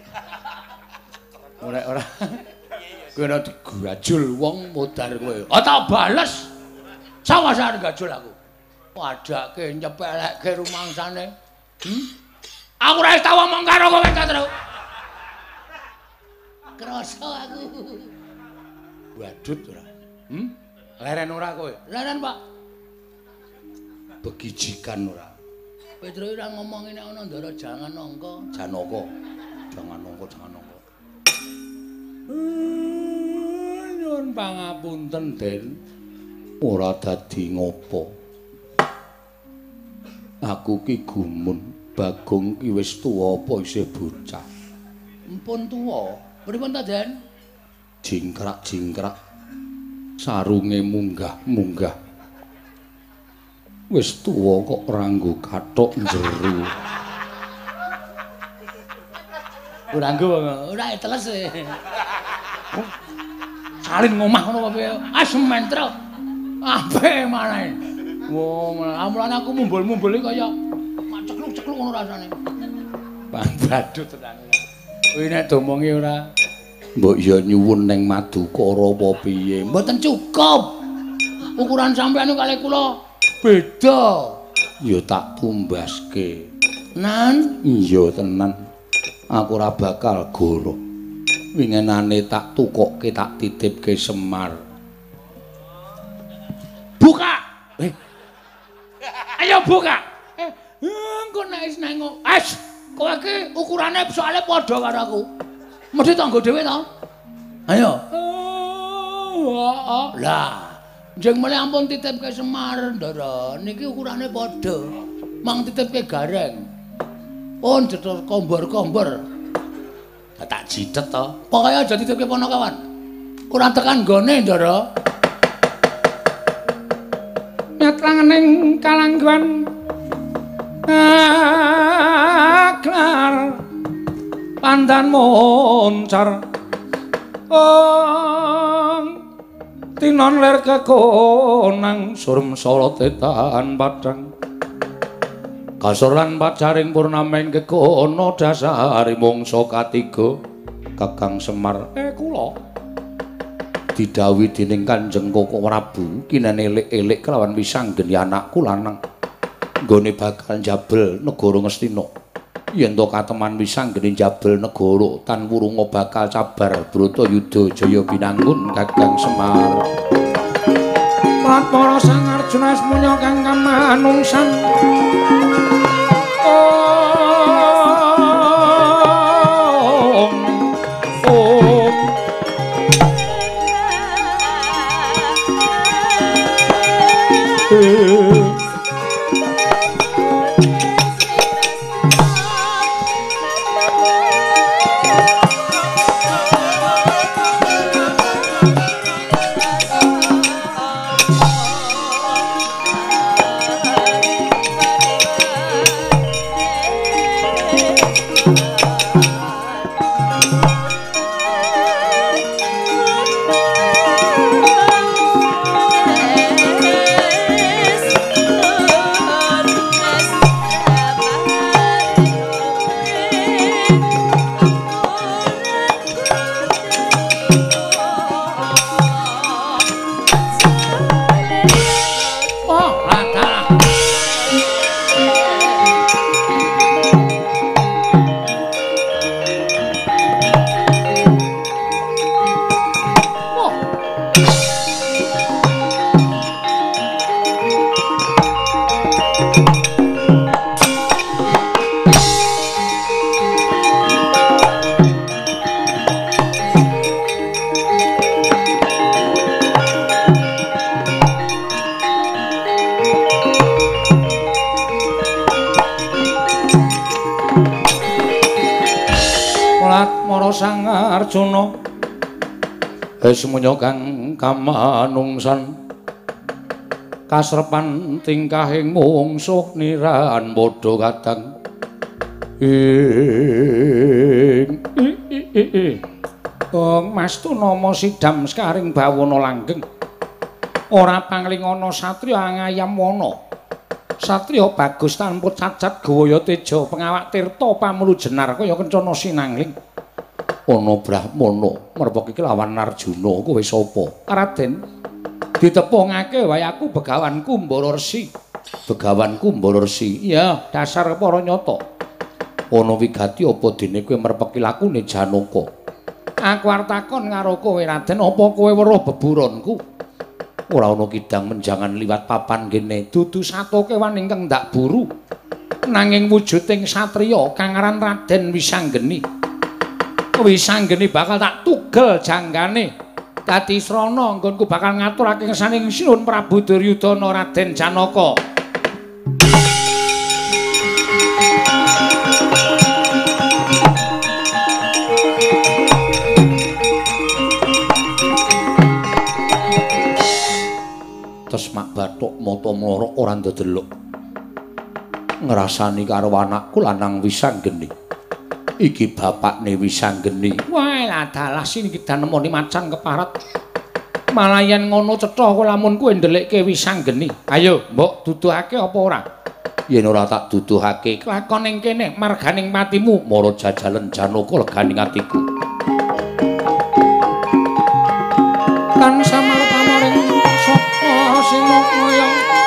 ora kowe ora digajul wong modar kowe tak bales sawasane gajul aku padake nyepelekke rumangsane aku ora tau omong karo kowe Katru krasa aku wadut ora leren ora kowe leren Pak begijikan ora Petro ora ngomong nek ana ndara jangan nangka janaka jangan nangka nyuwun pangapunten Den ora dadi ngopo aku ki gumun Bagong ki wis tuwa apa isih bocah empun tuwa pripun ta Den jingkrak sarunge munggah wis tuwa kok ranggo kathok njero ranggo ora teles salin ngomah ngono apa semen truk ape maneh wong amulane aku mumbul-mumbul kaya cekluk-cekluk ngono rasane Bang Badut tenan kowe nek domongi ora mbok ya nyuwun ning Madukara apa piye mboten cukup ukuran sampeyan kali kula beda ya tak tumbaske nan iya tenan aku ora bakal goro winginane tak tukokke tak titipke Semar buka ayo buka engko nek wis nengok kowe iki ukurane soalé padha karo aku mesti tanggo dhewe to ayo lah jeng mulai ampun titipke Semar Ndara niki ukurane padha mang titipke Gareng pun jetor kombor-kombor tak jitet to pokoke aja titipke ponokawan ora tekan nggone Ndara nyatlangening kalangguan aklar pandan moncar tinon ler kekonang surem solotetan padang kasur lan pacaring purnameng kekono dasari mungsa katiga Kakang Semar kula didhawuhi dening Kanjeng Koko Prabu kinene elik-elik kelawan wisanggeni anakku lanang nggone bakal njabel negara Ngastina yen to kateman wisanggeni njabel negara tan wurunga bakal cabar Bratayuda jaya binangun Kakang Semar Pratara Sang Arjuna semuanya kang kamanungsan Arjuna semuanya kang kamanungsan kasrepan tingkahing mungsuh niran padha kadang Mas Tunama sidam sekaring bawana langgeng ora panglingana satriya angayam wana satriya bagus tanpa cacat gawaya teja pengawak tirta pamulu jenar kaya kencana sinangling ana Brahmana merpok iki lawan Arjuna kowe sapa Raden ditepungake wae aku Begawan Kumbara Resi Begawan Kumbara Resi ya dasar para nyata ana wigati apa dene kowe merpeki lakune Janaka aku arep takon karo kowe Raden apa kowe weruh beburonku ora ana kidang menjangan liwat papan kene dudu sato kewan ingkang ndak buru nanging wujuding satriya kang aran Raden Wisanggeni Wisanggeni bakal tak tugel janggane dadi srana nggonku bakal ngaturake kesaning Sinuhun Prabu Duryudana Raden Janaka Tesmak bathuk mata mlorok ora ndedelok ngrasani karo anakku lanang Wisanggeni iki bapakne Wisanggeni wae lah dalah sini kita nemoni macan keparat malah yen ngono cetha kok lamun kowe ndelikke Wisanggeni ayo mbok duduhake apa ora yen ora tak duduhake lakon ning kene marganing patimu mara jajalen Janaka leganing atiku kan samar pamaring sapa sing ngoyo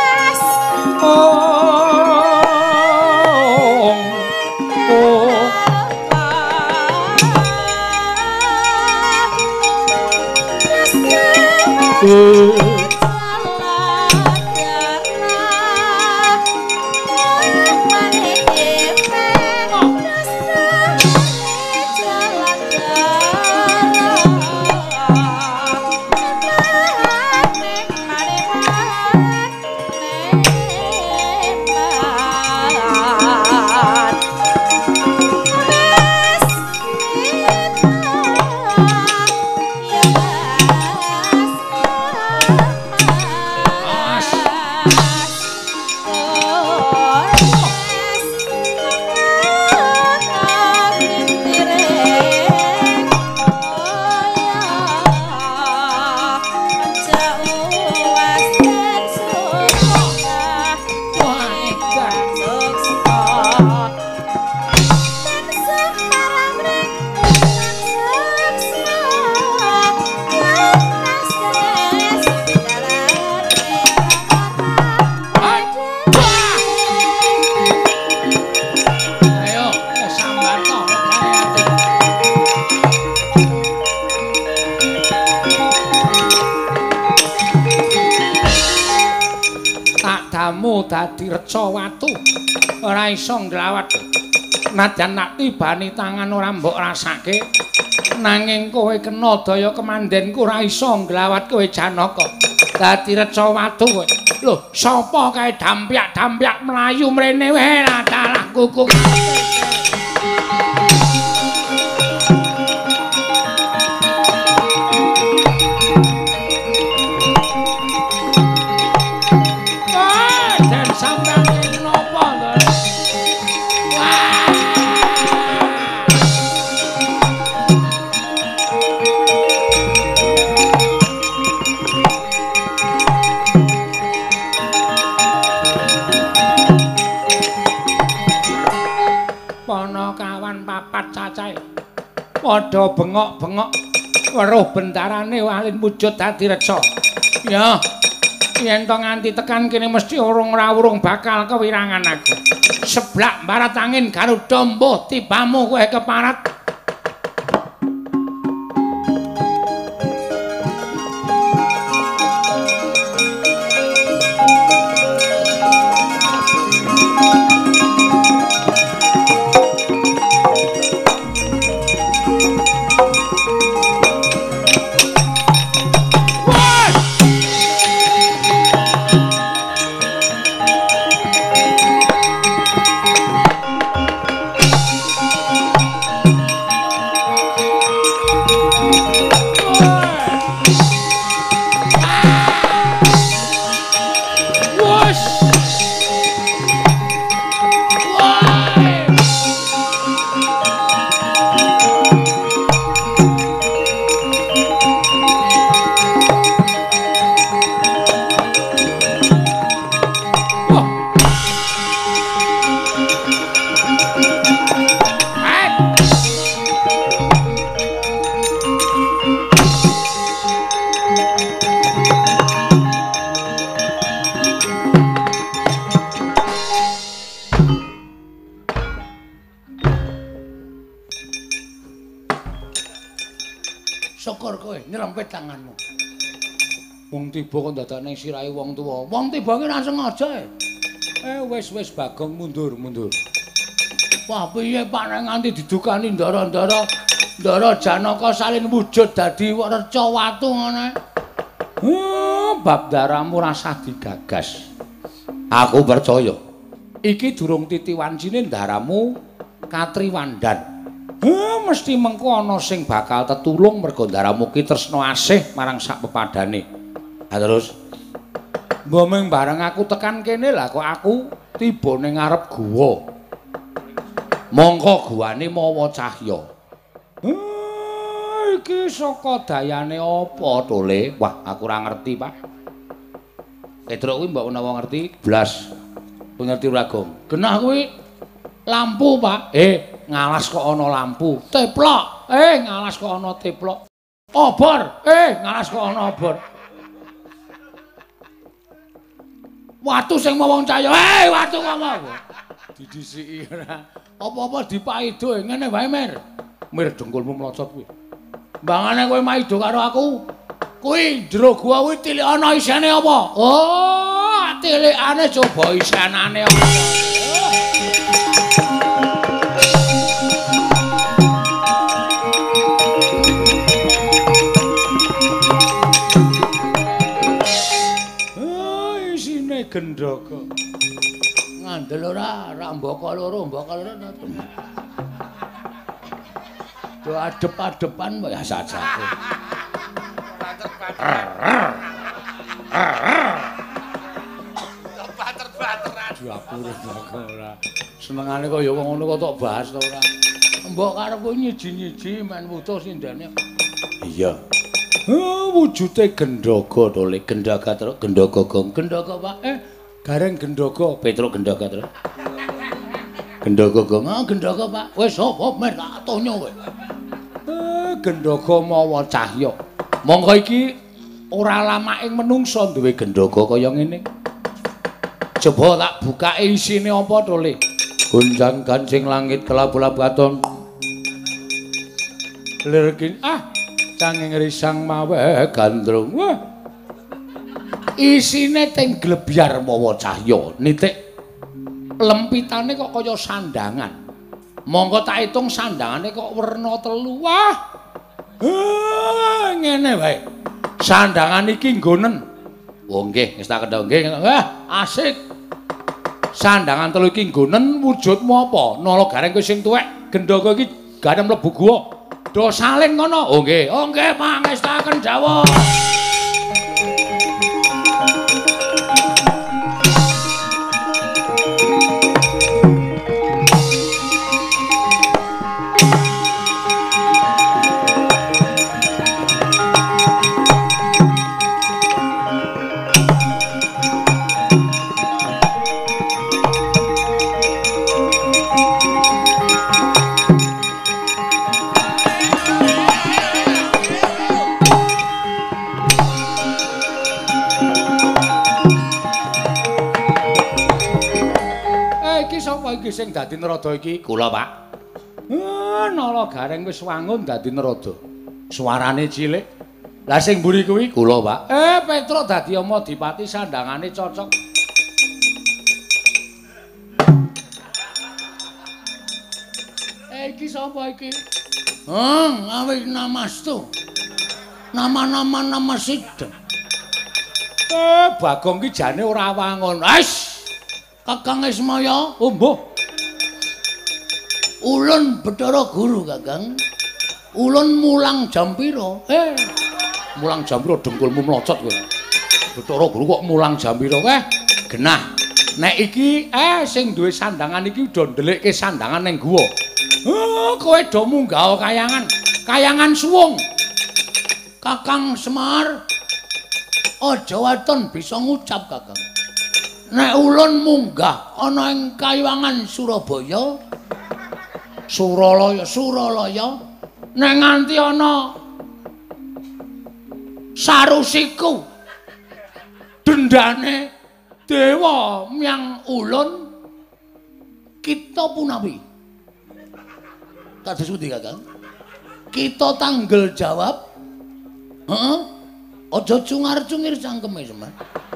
dadi reca watu ora iso nglawat nadyan nak tibani tangan ora mbok rasake nanging kowe kena daya kemandenku ora iso nglawat kowe Janaka dadi reca watu kowe lho sapa kae dampyak-dampyak mlayu mrene wae dalah kuku padha bengok-bengok weruh bendarane walin wujud dadi reca. Ya. Yen to nganti tekan kene mesti urung rawurung bakal kewirangan aku. Seblak barat angin Garuda mbuh tibamu kowe keparat. Syukur kowe nyerempet tanganmu. Wong tiba kok dadane sirahe wong tuwa. Wong tiba ki langsung aja. Wis Bagong mundur. Wah piye Pak nek nganti didukani ndara Janaka salin wujud dadi reca watu ngene. Bab daramu rasah digagas. Aku percaya. Iki durung titiwancine ndaramu Katriwandan. Mesti mengko ana sing bakal tetulung mergo ndaramu ki tresna asih marang sak pepadane. Terus mbomeng bareng aku tekan kene lah kok aku tiba ning ngarep guwa. Mongko guwane mawa cahya. Iki saka dayane apa to Le? Wah, aku ora ngerti, Pak. Petruk kuwi mbok menawa ngerti blas. Kuwi ngerti ora, Gong? Genah kuwi lampu, Pak. Ngalas kok ana lampu. Teplok. Ngalas kok ana teplok. Obor. Ngalas kok ana obor. Watu sing mau wong cahya. Watu ngomong. Didhisiki ora. Apa-apa dipaido ngene wae, Mir. Mir dengkulmu mlocot kuwi. Mbangane kowe maido karo aku. Kuwi jero gua kuwi tilik ana isine apa? Oh, tilikane coba isanane apa. Isine gendaka. Ngandel ora mbaka loro. Do adep-adepan ya sajake. Bater-bateran. Diapure ora. Senengane kaya wong ngono kok tok bahas to ora. Mbok karepku nyiji-nyiji men wutuh sindane. Iya. Wujude gendhaga to Le, gendhaga terus gendhaga Gong. Gendhaga Pak. Gareng gendhaga, Petruk gendhaga terus. Gendhaga Gong. Gendhaga Pak. Wis apa men tak tonyo kowe. Gendhaga mawa cahya. Monggo iki ora lamaking menungsa duwe gendhaga kaya ngene. Coba tak bukake isine apa to Le? Gunjang gancing langit kelap-kelap katon. Lirkin canging risang mawe gandrung. Wah. Isine teng glebyar mawa cahya. Nitik lempitane kok kaya sandangan. Monggo tak hitung sandangane kok werna 3. Wah. Ngene wae. Sandangan iki nggonen. Oh nggih, wis tak kendhok nggih. Wah, asik. Sandangan 3 iki nggonen wujudmu apa? Nala gareng kowe sing tuwek, gendhaga iki gane mlebu guwa. Do salin ngono. Oh nggih, pangestaken dawuh. Iki sing dadi nerada iki kula, Pak. Nala gareng wis wangun dadi nerada. Suarane cilik. Lah sing mburi kuwi kula, Pak. Petruk dadi ama dipati sandangane cocok. Iki sapa iki? Awit namastu. Nama sidh. Bagong ki jane ora wangun. Kakang Ismaya, mbuh. Ulun Bathara Guru, Kakang. Ulun mulang jam pira? Mulang jam pira dengkulmu mlocot kowe. Bathara Guru kok mulang jam pira? Genah. Nek iki sing duwe sandangan iki do ndelikke sandangan ning guwa. Kowe do munggah kayangan suwung. Kakang Semar, aja waton bisa ngucap, Kakang. Nek ulun munggah ana ing Kayuwangan Surabaya, Suralaya, nek nganti ana sarusiku dendane dewa miang ulun kita punawi kados pundi Kakang kita tanggel jawab heeh aja cungar-cungir cangkeme Semar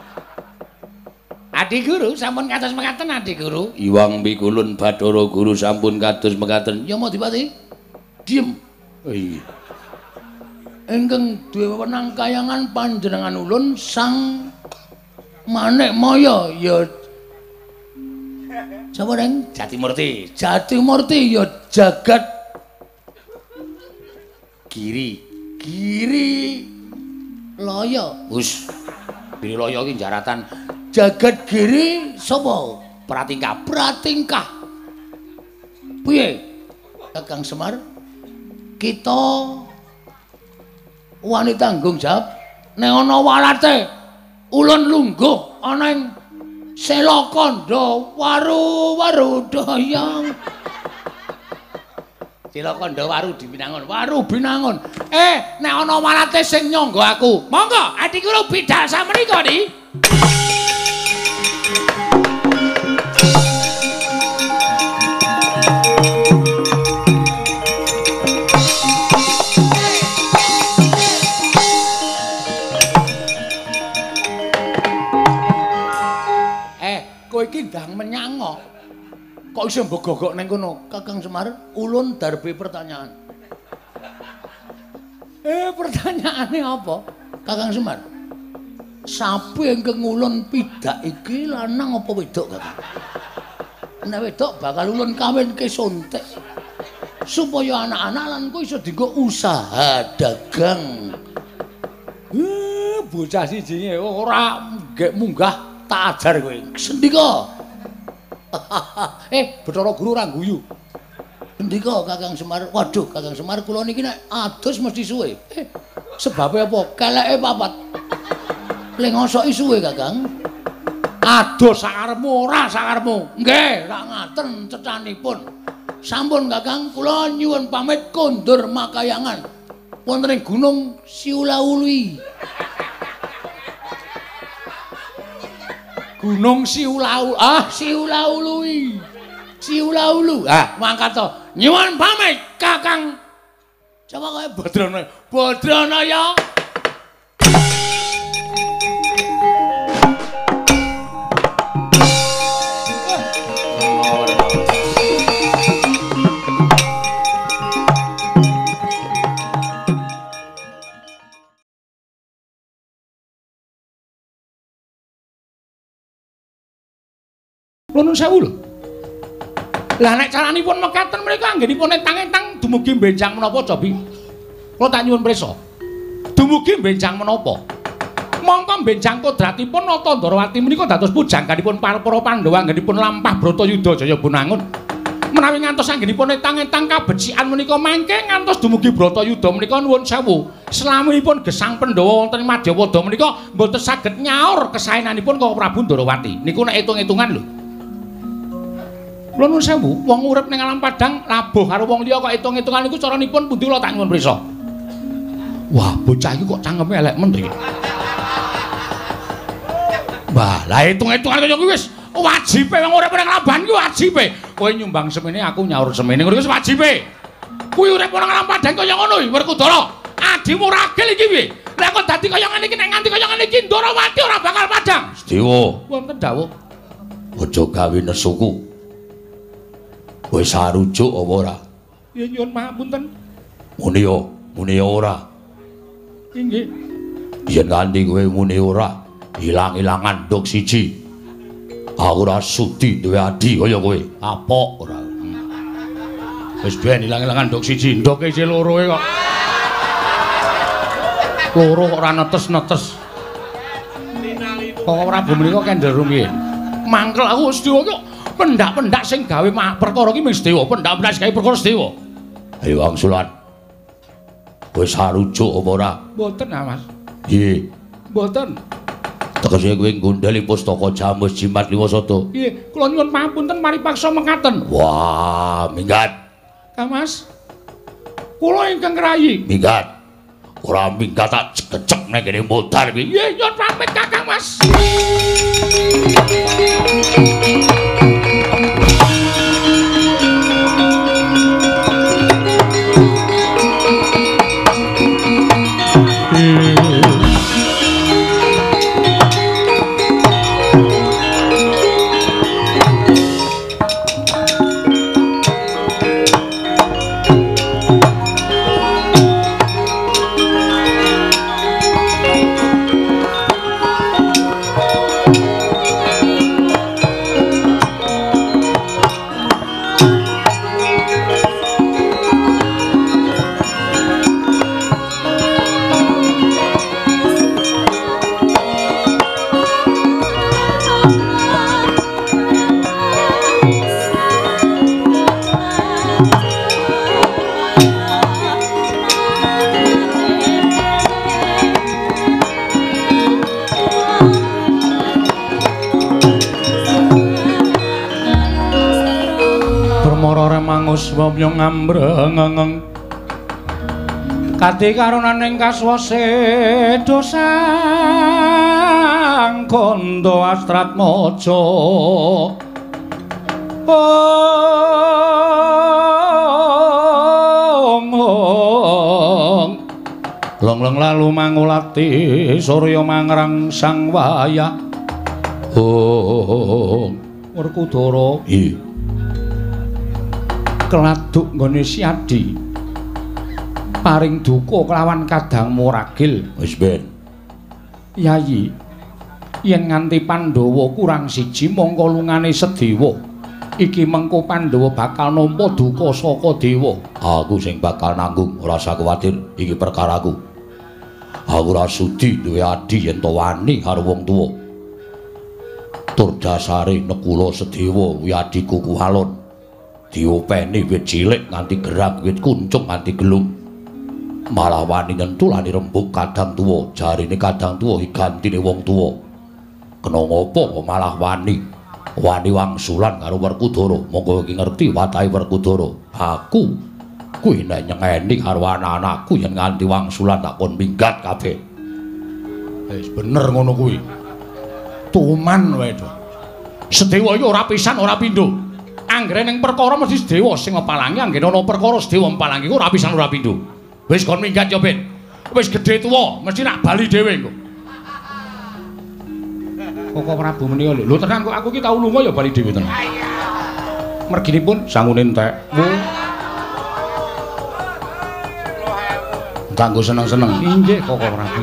Adi Guru sampun kados mekaten Adi Guru Iwang Pikulun Bathara Guru sampun kados mekaten ya Madipati diem iya ingkang duwe wewenang kayangan panjenengan ulun sang Manik Maya ya sapa Reng Jatimurti ya jagat Giri Laya us Giri Laya iki jaratan jagat Giri sapa Pratingkah piye Kakang Semar kita wani tanggung jawab nek ana walate ulun lungguh ana ing Sela Kandha waru doyong Sela Kandha waru binangun nek ana walate sing nyangga aku monggo Adi Guru bidhal samrika di kowe iki ndang menyango. Kok iso mbogok ning kono, Kakang Semar? Ulun darbe pertanyaan. Pertanyaane apa? Kakang Semar. Sapi ingkang ulun pidak iki lanang apa wedok, Kakang? Nek wedok bakal ulun kawinke sontek. Supaya anak-anak lan kowe iso dienggo usaha dagang. Bocah siji ora nggek munggah tak ajar kowe. Sendika. Bathara Guru ora guyu. Sendika Kakang Semar. Waduh, Kakang Semar kula niki nek adus mesti suwe. Sebabe apa? Keleke papat. Lengosoki suwe, Kakang. Adus sakarepmu ora sakarepmu. Nggih, rak ngaten cecanipun. Sampun Kakang, kula nyuwun pamit kondur makayangan. Wonten ing Gunung Siulaului. Gunung Siulaului. Mangkat to. Nyuwun pamit Kakang. Coba kowe Badranaya. Nuwun sewu lho. Lah nek caranipun mekaten mriku anggenipun entang-entang dumugi benjang menapa Cobi? Kula tak nyuwun prisa. Dumugi benjang menapa? Mongko benjang kodratipun Nata Ndarawati menika dados pujangganipun para Pandhawa anggenipun lampah Bratayuda Jaya Bunangun. Menawi ngantos anggenipun entang-entang kabecikan menika mangke ngantos dumugi Bratayuda menika nuwun sewu. Slaminipun gesang Pandhawa wonten ing Madyapada menika mboten saged nyaur kesaenanipun Kakang Prabu Ndarawati. Niku nek hitung-hitungan lho. Kula nuwun sewu, wong urip ning alam padang labuh karo wong liya kok hitung-hitungan niku caranipun pundi kula tak nyuwun prisa. Wah, bocah iki kok cangkeme elek men iki. Wah, lah hitung-hitungan kaya kuwi wis wajibe wong urip ning lamban iki wajibe. Kowe nyumbang semene aku nyaur semene ngono wis wajibe. Kuwi urip ning alam padang kaya ngono iki Werkudara. Adimu ragil iki piye? Lah kok dadi kaya ngene iki nek nganti kaya ngene iki Ndarawati ora bakal padhang. Sedewa. Wonten dawuh. Aja gawe nesuku. Kowe sarujuk apa ora? Ya nyuwun pangapunten. Muni ora. Inggih. Yen nganti kowe muni ora, ilang-ilangan nduk siji. Aku ora sudi duwe adi kaya kowe. Apok ora. Wis ben ilang-ilangan nduk siji, nduke isih loroe kok. Loro kok ora netes-netes. Kok ora bu menika kendel rumiyin. Mangkel aku Sedewa kok pendak-pendak sing gawe perkara iki mung Sedewa, pendak-pendak sing gawe perkara Sedewa. Ayo Wangsulan. Kowe sarujuk apa ora? Mboten, Mas. Nggih. Mboten. Tegese kowe nggondheli pustaka Jamus Jimat Liwasada. Nggih, kula nyuwun pangapunten maripaksa mekaten. Wah, minggat. Kang Mas. Kula ingkang rayi. Minggat. Ora minggat tak kecek nek kene modar iki. Nggih, nyuwun pamit Kakang Mas. Wong ngambreng kati karunaning kaswase dosang kondo astrat mojo long lalu mangulati surya mangrang sang wayah Werkudara keladuk nggone Siadi paring duka kelawan kadangmu ragil. Wis ben Yayi yen nganti Pandhawa kurang siji mongko lungane Sedewa iki mengko Pandhawa bakal nampa duka saka dewa. Aku sing bakal nanggung, ora usah kuwatir, iki perkaraku. Aku ora sudi duwe adi yen to wani karo wong tuwa. Tur dasare Nekula Sedewa kuwi adiku Kualon. Diopeni wit cilik nganti gerak, wit kuncung nganti gelung. Malah wani nyentulani rembug kadang tuwa, jarine kadang tuwa gantine wong tuwa. Kena ngopo malah wani wangsulan karo Werkudara. Monggo iki ngerti watahe Werkudara. Aku kuwi nek nyengeni karo anak-anakku yen nganti wangsulan tak kon minggat kabeh. Wis bener ngono kuwi. Tuman wae to. Sedewa iki ora pisan ora pindho. Anggere ning perkara mesti Sedewa sing ngepalangi, anggere ana perkara Sedewa mpalangi ora pisan ora pindho. Wis kon minggat yo, Ben. Wis gedhe tuwa, mesti nak bali dhewe engko. Kok Prabu menika lho. Lho tenan kok aku ki tau lunga ya bali dhewe tenan. Merginipun sangune entek. Kanggo seneng-seneng. Inggih kok Prabu.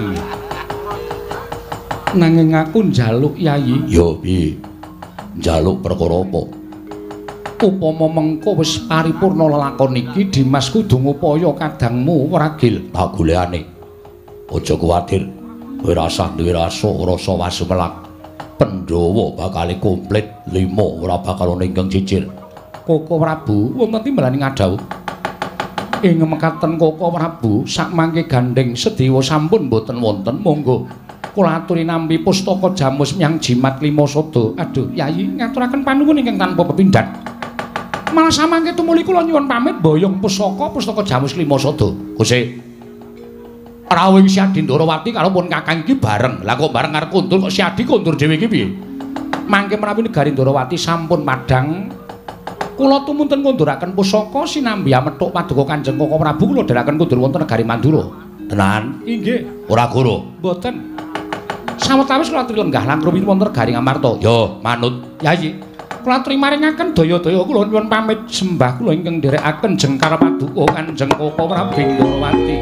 Nanging aku njaluk Yayi. Yo piye? Njaluk perkara apa? Upama mengko wis paripurna lelakon iki, Dimas kudu ngupaya kadangmu Ragil. Tak golekane. Aja kuwatir. Kowe rasa duwe rasa wasumelak. Pandhawa bakal komplit 5 ora bakal ana ingkang cicir. Koko Prabu wonten timbalane ngadhawuh. Ing mekaten Koko Prabu sakmangke gandeng Sedewa sampun boten wonten, monggo kula aturi nampi pustaka jamus nyang jimat Lima Sada. Aduh, Yayi ngaturaken panuwun ingkang tanpa pepindhan. Malah samangke tumuli kula nyuwun pamit boyong pustaka jamus Lima Sada. Gusti rawuh Siadi Ndarawati karo pun Kakang iki bareng. Lah kok bareng karo kundur kok Siadi kundur dhewe iki piye? Mangke menawi negari Ndarawati sampun madhang, kula tumunten kunduraken pusaka sinambi amethuk paduka Kanjeng Koko Prabu kula dherekaken kundur wonten negari Mandura. Tenan? Inggih. Ora goro? Mboten. Sawetawis kula aturi lenggah langkruwi wonten negari Ngamarta. Yo, manut. Yayi. Kula aturi maringaken daya-daya kula nyuwun pamit sembah kula ingkang nderekaken jengkar paduka Kanjeng Koko Prabu Ndarawati.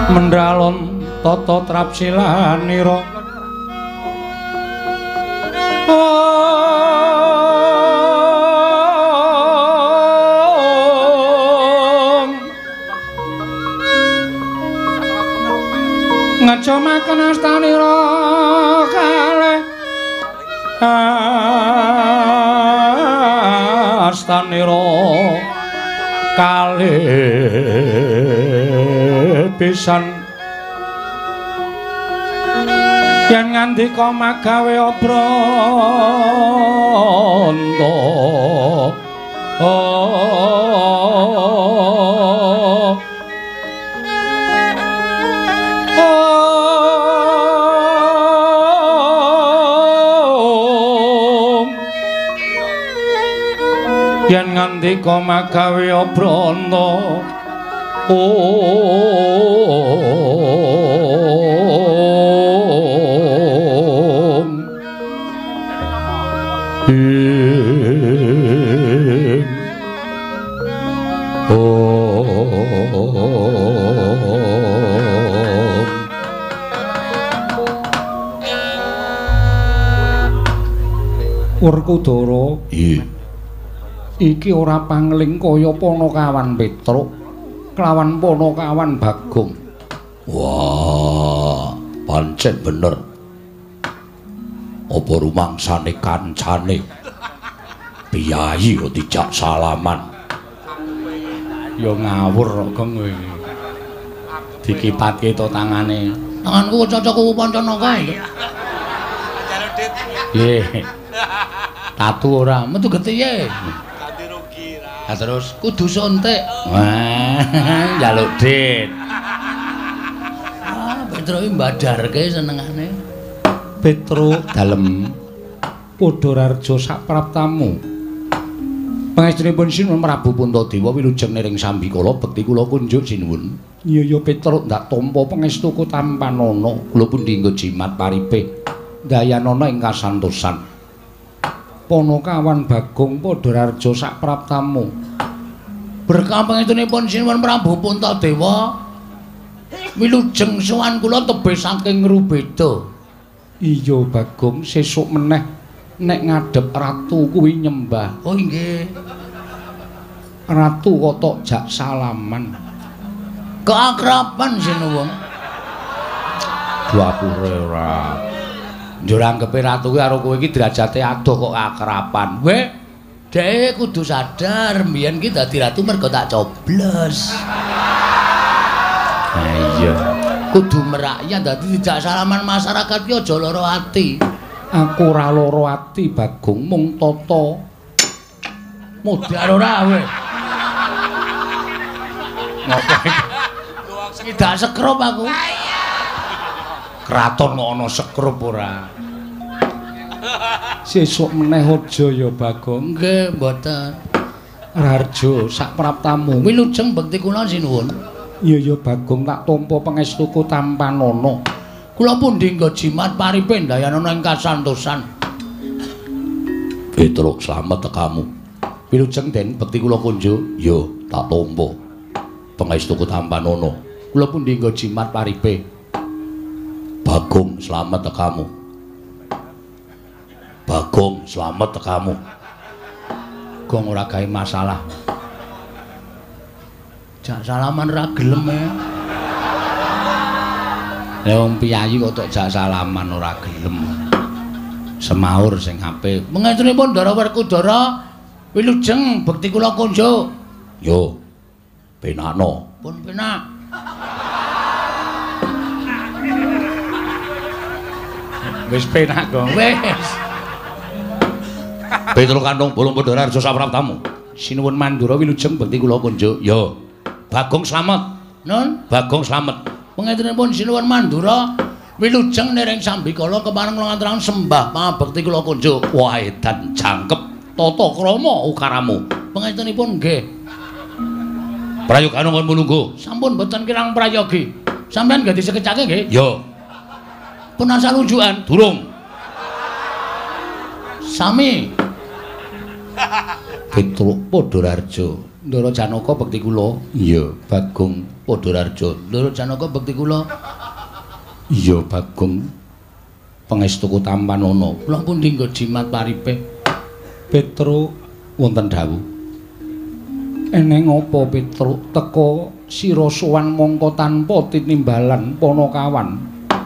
Mendralon tata trapsilanira ngacomaken astanira kalih astanira kalih pisan yen ngandika magawe obranta yen ngandika magawe obranta Werkudara, iki ora pangling kaya Panakawan Petruk kelawan Panakawan Bagong. Wah, pancen bener. Apa rumangsane kancane piyayi kok dijak salaman. Ya ngawur kok kowe. Dikipatke to tangane. Tanganku cocok pancana kae. Nggih. Tatu ora, metu getihe. Ganti rugi ra. Terus kudu suntik. Wah, njaluk dit. Petruk iki mbadarke senengane. Petruk dalem padha rarja sak praptamu. Pangestunipun Sinuwun Prabu Puntadewa wilujeng nering sambikala bekti kula kunjuk sinuwun. Iya Petruk ndak tampa pangestuku tampanana. Kula pun dinggo jimat paripe. Dayanana ing kasantosan. Panakawan Bagong padha rarja sak praptamu. Berkah pangestunipun Sinuwun Prabu Puntadewa wilujeng sowan kula tebih saking Rubeda. Iya Bagong, sesuk meneh nek ngadhep ratu kuwi nyembah. Oh nggih. Ratu kok tok jak salaman. Keakraban Sinuwun. Dapure ora. Njur anggepe ratu kuwi karo kowe iki derajate adoh kok akraban. Weh, dhek kudu sadar mbiyen ki dadi ratu mergo tak coblos. Ha iya. Kudu merakyat dadi dijak salaman masyarakat ki aja lara ati. Aku ora lara ati, Bagong, mung tata. Modar ora kowe. Ngopo iki? Tidak sekrup aku. Kraton kok ana sekrup ora. Sesuk meneh aja ya Bagong. Nggih, mboten. Rarja sak praptamu wilujeng bekti kula sinuwun. Iya ya Bagong, tak tampa pangestuku tampanana. Kula pun dinggo jimat paripe dayanana ing kasantosan. Petruk slamet tekamu. Wilujeng den bekti kula kunjuk. Ya, tak tampa pangestuku tampanana. Kula pun dinggo jimat paripe. Bagong slamet tekamu. Bagong slamet tekamu. Gong ora gawe masalah. Jak salaman ra gelem e. Lah wong piyayi kok tok jak salaman ora gelem. Semaur sing apik. Mengetunipun Ndara Werkudara wilujeng bekti kula kunjuk. Yo. Penakno. Pun penak. Wis penak kok. Wis. Petruk kantong bolong padha rarja sak praptamu. Sinuwun Mandura wilujeng bekti kula kunjuk. Yo. Bagong slamet. Nun, Bagong slamet. pengetunipun Sinuwun Mandura wilujeng nering sambikala kepareng lantaran sembah pangabekti kula kunjuk. Wah edan jangkep tata krama ukaramu. Pengetunipun nggih. Prayogane pun menunggu. Sampun boten kirang prayogi. Sampeyan nggih disekecake nggih? Yo. Pun asal unjukan. Durung. Sami. Petruk Padhararja. Ndara Janaka bekti kula. Iya, Bagong Padhararja. Ndara Janaka bekti kula. Iya, Bagong. Pangestuku tampanana. Kula pun dinggo jimat paripe. Petruk wonten dawuh. Eneng apa Petruk teka sira sowan mangka tanpa tinimbalan Panakawan.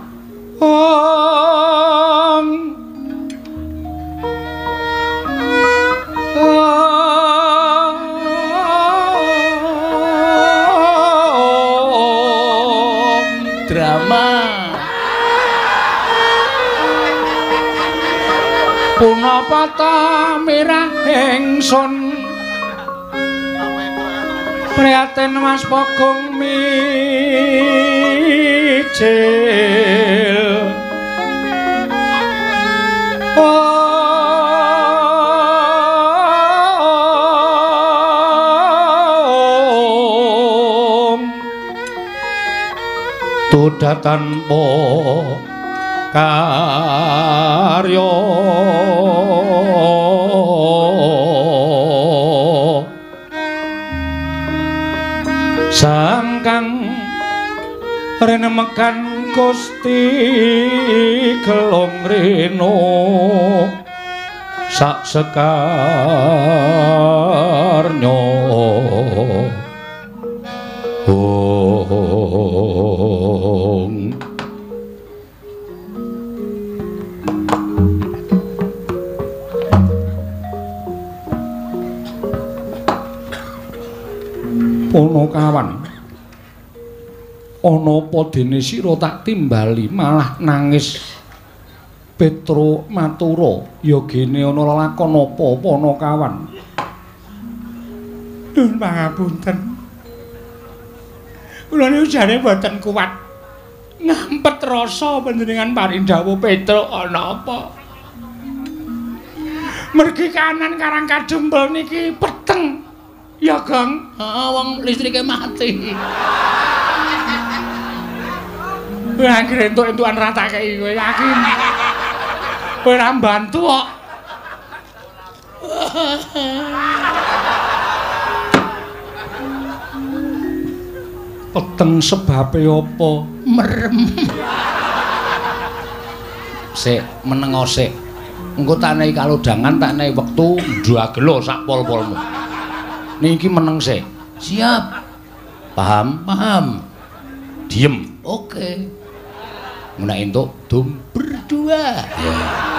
Drama punapa ta mirah ingsun prihatin Mas Bagong mijil Tuda tanpa karya sangkang renemekan Gusti gelong reno sak sekarnya Panakawan ana apa dene sira tak timbali malah nangis Petruk matura ya gene ana lelakon apa Panakawan. Nuwun pangapunten. Kula niku jare boten kuat ngampet rasa panjenengan parindhawuh Petruk ana apa. Mergi kanan karang kadempel niki peteng. Ya, Gang. Heeh, wong listrike mati. Wah, anggere entuk-entukan ratake iki kowe yakin. Kowe ora mbantu kok. Peteng sebabe apa? Merem. Sik, menengo sik. Engko tak nehi kalodhangan, tak nehi wektu ndagelo sak pol-polmu. Niki meneng sik. Siap. Paham? Paham. Diem. Oke. Muna entuk dum berdua. Ya.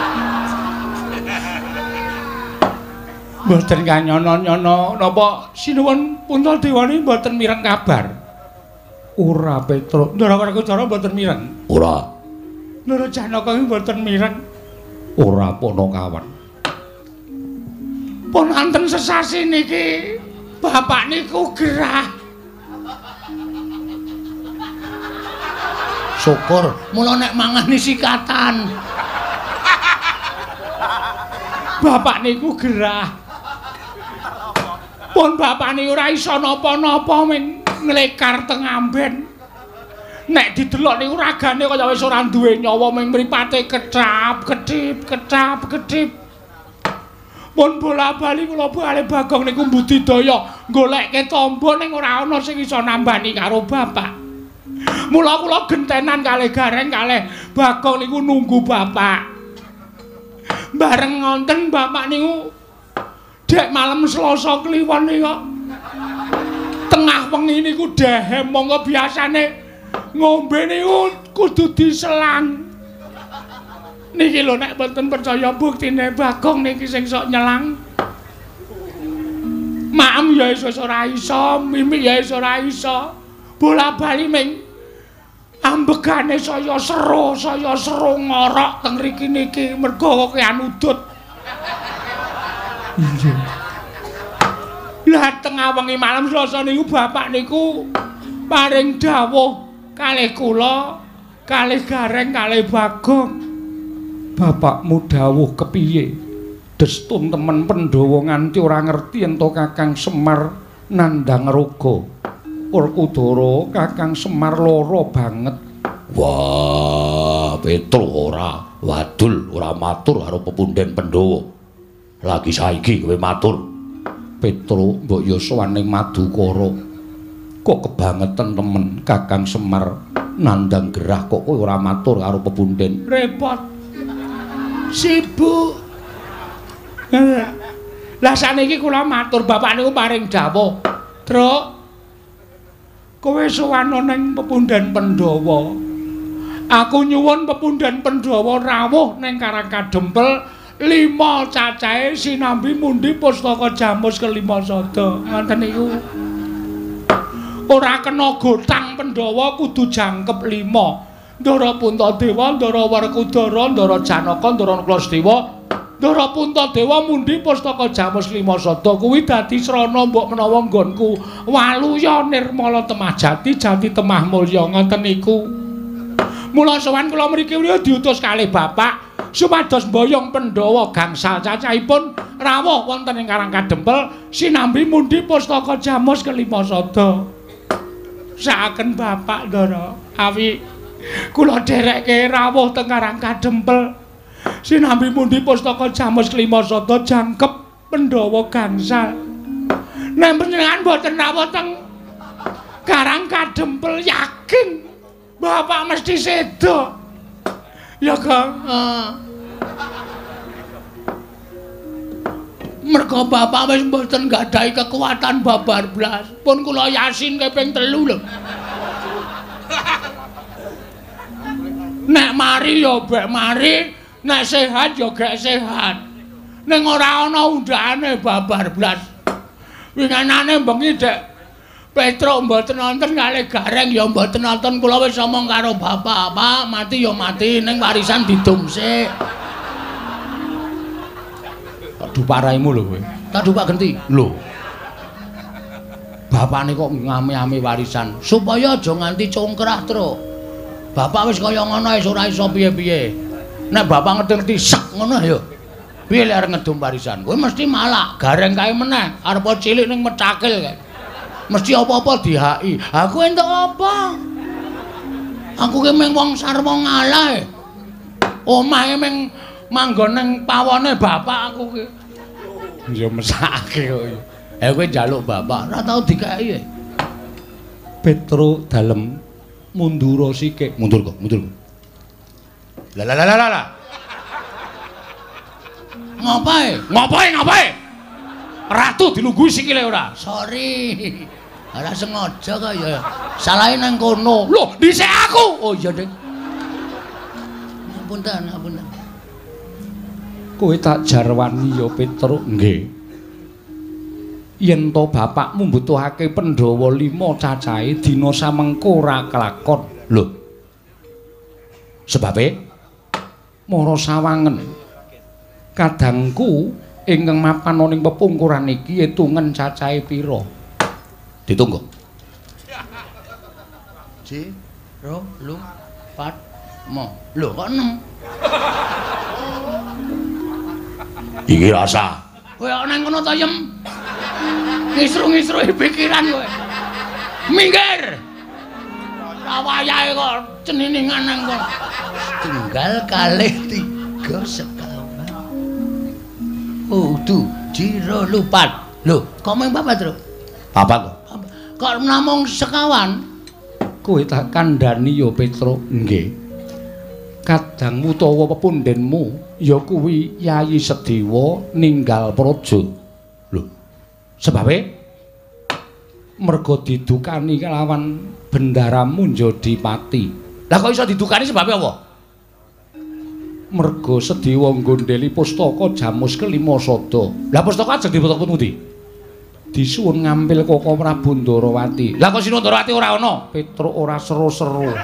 Mboten kanyono-nyono napa sinuwun Punta Dewani mboten mireng kabar. Ora Petruk. Ndara Werkudara mboten mireng. Ora. Ndara Janaka mboten mireng. Ora Panakawan. Pun anten sesasi niki bapak niku gerah. Syukur, mula nek mangani sikatan. Bapak niku gerah. Pun bapak niku ora iso napa-napa ming nglekar teng amben. Nek didelok niku ragane kaya wis ora duwe nyawa ming mripate kedap-kedip, kedap-kedip. Pun bola-bali kula bali Bagong niku mbudidaya goleke tamba ning ora ana sing iso nambani karo bapak. Mula kula gentenan kalih Gareng kalih Bagong niku nunggu bapak. Bareng ngonten bapak niku dek malam Selasa kliwon niku. Tengah wengi niku dehem monggo biasane ngombe niku kudu diselang. Niki lho nek mboten percaya buktine Bagong niki sing sok nyelang. Maem ya wis ora iso, mimik ya wis ora iso. Bola-bali ming ambegane saya sero ngorok teng mriki niki mergo kean udut. Iya. Lah tengah wengi malam Selasa niku bapak niku paring dawuh kalih kula, kalih Gareng, kalih Bagong. Bapakmu dawuh kepiye? Destun temen Pandhawa nganti ora ngerti ento Kakang Semar nandhang raga. Werkudara Kakang Semar lara banget. Wah, Petruk ora wadul, ora matur karo pepundhen Pandhawa. Lagi saiki kowe matur. Petro mbok yo sowan ning Madukara. Kok kebangetan temen Kakang Semar nandang gerah kok kowe ora matur karo pepunden. Repot. Sibuk. Lah saniki kula matur bapak niku paring dawuh. Truk. Kowe sowan ning pepunden Pandhawa. Aku nyuwun pepunden Pandhawa rawuh ning Karang Kadempel 5 cacahe sinambi mundi pustaka Jamus kelima sada. Ngoten niku. Ora kena gotang Pandhawa kudu jangkep 5. Ndara Puntadewa, Ndara Werkudara, Ndara Janaka, Ndara Klasdewa, Ndara Puntadewa mundi pustaka Jamus lima sada kuwi dadi srana mbok menawa nggonku Waluya Nirmala Temah Jati, Jati Temah Mulya ngoten niku. Mula sowan kula mriki diutus kalih bapak supados mboyong Pandhawa gangsal cacahipun rawuh wonten ing Karang Kadempel sinambi mundi pustaka Jamus kelima sada. Sakaken bapak Ndara awi kula derekke rawuh teng Karang Kadempel sinambi mundi pustaka Jamus kelima sada jangkep Pandhawa gangsal. Nek panjenengan boten rawuh teng Karang Kadempel yakin bapak mesti sedo. Ya Kang. Mergo bapak wis mboten gadahi kekuatan babar blas. Pun kula yasin keping 3 lho. Nek mari ya bek mari, nek sehat ya gek sehat. Ning ora ana undhane babar blas. Winganane bengi Dek Petruk mboten nonton kalih Gareng ya mboten nonton kula wis omong karo bapak, Pak, mati ya mati ning warisan didum sik. Aduh paraimu lho kowe. Tak dupak genti. Lho. Bapakne kok ngame-ame warisan supaya aja nganti congkrah, Truk. Bapak wis kaya ngono wis ora iso piye-piye. Nek bapak ngerti sek ngono ya. Piye lek arep ngedum warisan? Kowe mesti malak, Gareng kae meneh, arep cilik ning Mecakil kae. Mesti apa-apa dihaki. Aku entuk apa? Aku ki mung wong sarwa ngalah. Omahe mung manggon ning pawone bapak aku ki. Ya mesake kok. Kowe njaluk bapak, ora tau dikeki. Petro dalem mundur sikik. Mundur kok, mundur. Lah. Ngapae? Ratu dilungguhi sikile ora? Sorry. Ora sengaja kok ya. Salahe nang kono. Loh, dhisik aku. Oh iya, Ding. Ngapunten. Kowe tak jarwani ya Petro. Nggih. Yen to bapakmu mbutuhake Pandhawa 5 cacahe dina samengko ora kelakon. Lho. Sebabe mara sawangen. Kadangku ingkang mapan ning pepungkuran iki etungen cacahe pira? Ditunggu. 1, 2, 3, 4, 5. Lho kok 6? Iki rasa. Kowe kok nang kono ta yem? Ngisru-ngisruhi pikiran kowe. Minggir. Rawayahe kok ceniningan nang kono. 1 kali 3 sekawan. Tuh, jiro lupat. Lho, kok mung 4, Tru? 4 kok. Kok namung sekawan? Kowe tak kandhani ya Petro. Nggih. Kadangmu utawa pepundenmu ya kuwi Yayi Sedewa ninggal praja. Lho. Sebabe merga didukani kelawan bendaramu Njodipati. Lah kok iso didukani sebabe apa? Merga Sedewa nggondheli pustaka Jamus kelima sada. Lah pustaka ajeng dipethuk pundi? Disuwun ngambil Koko Prabu Ndarawati. Lah kok Sinu Ndarawati ora ana? Petro ora seru-seru.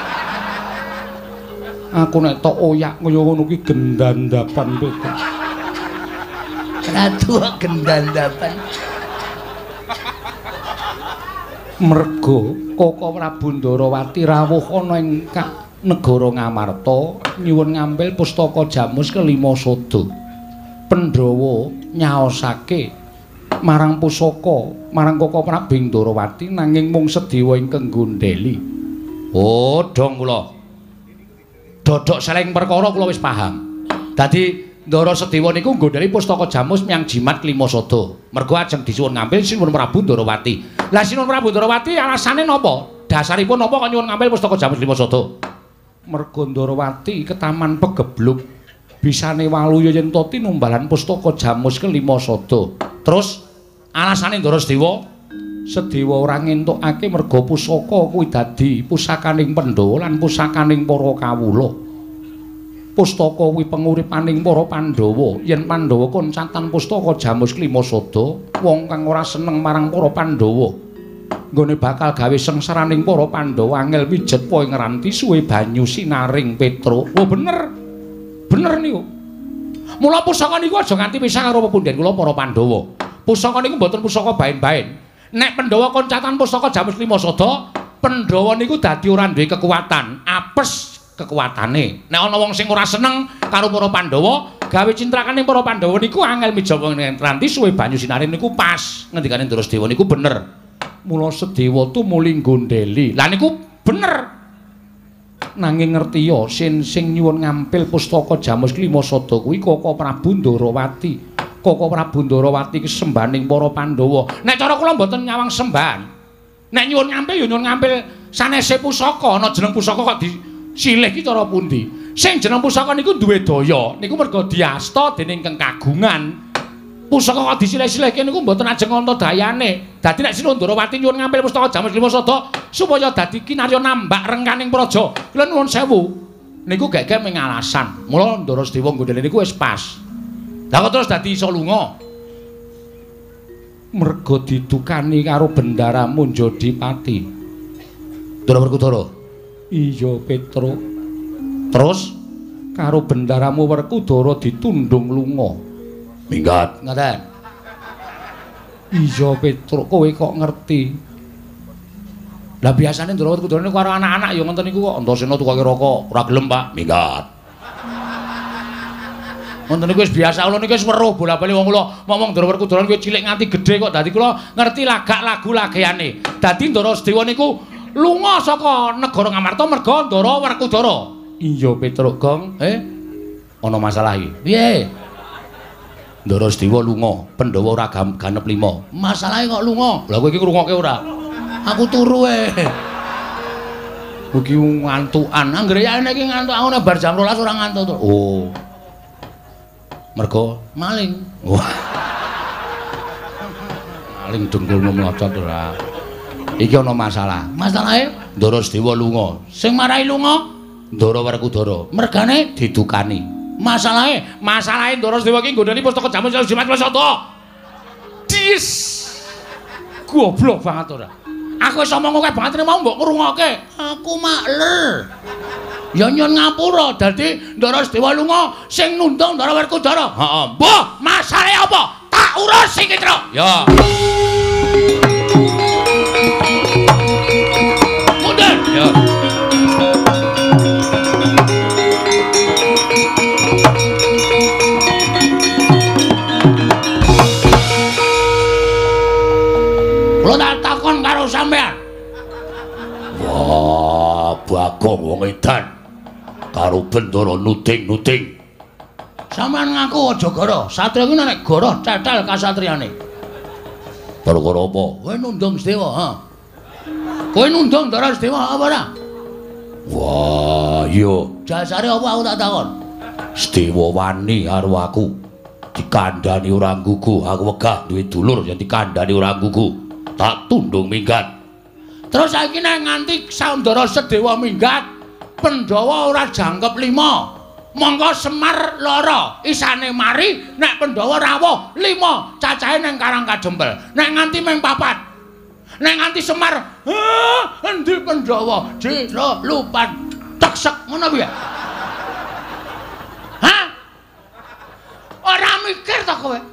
Aku nek tok oyak kaya ngono ki gendandapan Petro. Ratu gendandapan. Merga Koko Prabu Ndarawati rawuh ana ing negara Ngamarta nyuwun ngambil pustaka Jamus kelima sada. Pandhawa nyaosake marang pusaka marang Koko Prabu Ndarawati nanging mung Sedewa ingkang nggondheli. Oh, dong kula. Dodok seleng perkara kula wis paham. Dadi Ndara Sedewa niku nggodhani pustaka Jamus miyang jimat Klimasada. Mergo ajeng disuwun ngambil Sinuwun Prabu Ndarawati. Lah Sinuwun Prabu Ndarawati alasane napa? Dasaripun napa kok nyuwun ngambil pustaka Jamus Klimasada? Mergo Ndarawati ketaman pegebluk. Bisane waluya yen to tinumbalan pustaka Jamus Klimasada. Terus alasane Ndara Sedewa ora ngentukake merga pusaka kuwi dadi pusakaning Pandhawa lan pusakaning para kawula. Pustaka kuwi penguripaning para Pandhawa. Yen Pandhawa koncatan pustaka Jamus Klimasada, wong kang ora seneng marang para Pandhawa, nggone bakal gawe sengsaraning para Pandhawa angel mijet poe ngranti suwe banyu sinaring Petruk. Oh bener. Bener niku. Mula pusaka niku aja nganti pisah karo pepundhen kula para Pandhawa. Pusaka niku mboten pusaka bain-bain. Nek Pandhawa koncatan pustaka Jamus Klimasada, Pandhawa niku dadi ora duwe kekuatan, apes kekuatane. Nek ana wong sing ora seneng karo para Pandhawa, gawe cintrakaning para Pandhawa niku angel mijawa ngranti suwe banyu sinare niku pas. Ngendikane Ndara Sedewa niku bener. Mula Sedewa tumuli nggondheli. Lah niku bener. Nanging ngertiya sing nyuwun ngampil pustaka Jamus Klimasada kuwi Koko Prabu Ndarawati. Koko Prabu Ndarawati ki sembaning para Pandhawa. Nek cara kula mboten nyawang sembahan. Nek nyuwun ngampil ya nyuwun ngampil sanese pusaka, ana jeneng pusaka kok disilih ki cara pundi. Sing jeneng pusaka niku duwe daya, niku merga diasta dening Kang Kagungan. Pusaka kok disilih-silihke niku mboten ajeng anta dayane. Dadi nek Sinuwun Ndarawati nyuwun ngampil pustaka Jamus Klimasada supaya dadi kinarya nambak rengkaning praja. Kula nuwun sewu. Niku gek-gek ming alasan. Mula Ndara Sedewa nggodhele niku wis pas. Lah kok terus dadi iso lunga? Merga didukani karo bendaramu Jodipati. Ndara Werkudara. Iya, Petruk. Terus karo bendaramu Werkudara ditundung lunga. Minggat. Ngaten. Iya, Petruk, kowe kok ngerti. Lah biasane Ndara Werkudara niku karo anak-anak ya ngoten niku kok. Antasena tukake rokok, ora gelem, Pak. Minggat. Wonten niku wis biasa kula niku wis weruh bola-bali wong kula ngomong Ndara Werkudara kuwi cilik nganti gedhe kok dadi kula ngerti lagak lagu lageane. Dadi Ndara Sedewa niku lunga saka negara Ngamarta merga Ndara Werkudara. Iya Petruk, Gong. Ana masalah iki. Piye? Ndara Sedewa lunga, Pandhawa ora ganep lima. Masalahe kok lunga? Lah kowe iki ngrungokke ora? Aku turu Iki ngantukan. Anggere ya nek iki ngantuk aku nek bar jam 12 ora ngantuk to. Oh. Mergo maling. Wah. Maling dengkulmu mlocot ora. Iki ana masalah. Masalahe Ndara Sedewa lunga. Sing marahi lunga Ndara Werkudara. Mergane didukani. Masalahe Ndara Sedewa iki nggodhani pustaka Jamus Klimasada. Dis. Goblok banget ora. Aku wis omong akeh banget mau mbok ngrungokke. Aku makler. Ya nyun ngapura dadi Ndara Sedewa lunga sing nundung Ndara Werkudara. Heeh. Mbah, masalahe apa? Tak urus iki, Truk. Ya. Mundur. Ya. Kula tak takon karo sampean. Wah, Bagong wong edan. Karo bendara nuting-nuting. Sampeyan ngaku aja goro. Satria kuwi nek goro cetel kasatriane. Perkara apa? Kowe nundung Sedewa, ha. Kowe nundung Ndara Sedewa apa ora? Wah, iya. Dasare apa aku tak takon? Sedewa wani karo aku. Dikandani ora nggugu, aku wegah duwe dulur yen dikandani ora nggugu. Tak tundung minggat. Terus saiki nek nganti Ndara Sedewa minggat, Pandhawa ora jangkep 5. Monggo Semar loro, isane mari nek Pandhawa rawuh 5, cacahe ning Karang Kadempel. Nek nganti meng 4. Nek nganti Semar, endi Pandhawa? Jira lupat teksek ngono piye? Hah? Ora mikir to kowe?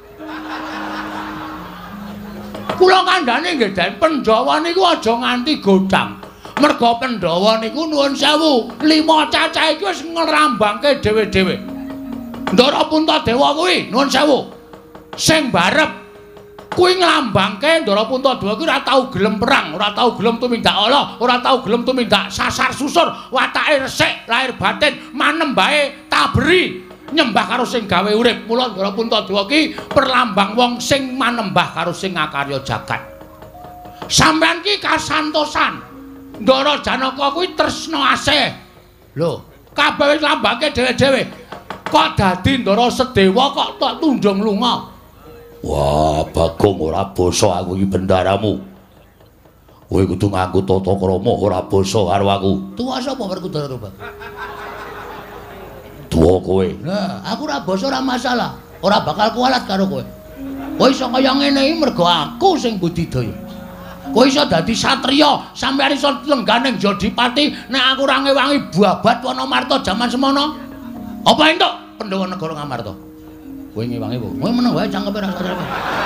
Kula kandhane nggih Den, Pandhawa niku aja nganti godhang. Merga Pandhawa niku nuwun sewu, 5 cacahe iki wis ngrambangke dhewe-dhewe. Ndara Puntadewa kuwi nuwun sewu. Sing barep kuwi nglambangke Ndara Puntadewa kuwi ora tau gelem perang, ora tau gelem tumindak ala, ora tau gelem tumindak sasar susur, watake resik, lahir batin manem bae taberi. nyembah karo sing gawe urip. Mula Ndara Puntadewa ki perlambang wong sing manembah karo sing ngakarya jagat. Sampeyan ki kasantosan. Ndara Janaka kuwi tresna asih. Lho, kabeh wis lambake dhewe-dhewe. Kok dadi Ndara Sedewa kok tok tundung lunga? Wah, Bagong ora basa aku iki bendaramu. Kowe kudu nganggo tata krama ora basa karo aku. Tuwa sapa Werkudara to, Bang? Tuwa kowe. Nah, aku ora basa ora masalah. Ora bakal kualat karo kowe. Kowe iso kaya ngene iki mergo aku sing budidaya. Kowe iso dadi satriya, sampeyan iso lengganing Jodipati, nek aku ora ngewangi Babat Wanamarta jaman semono. Apa entuk Pandhawa negara Ngamarta? Kowe ngewangi apa? Kowe meneng wae cangkepe ra satrep.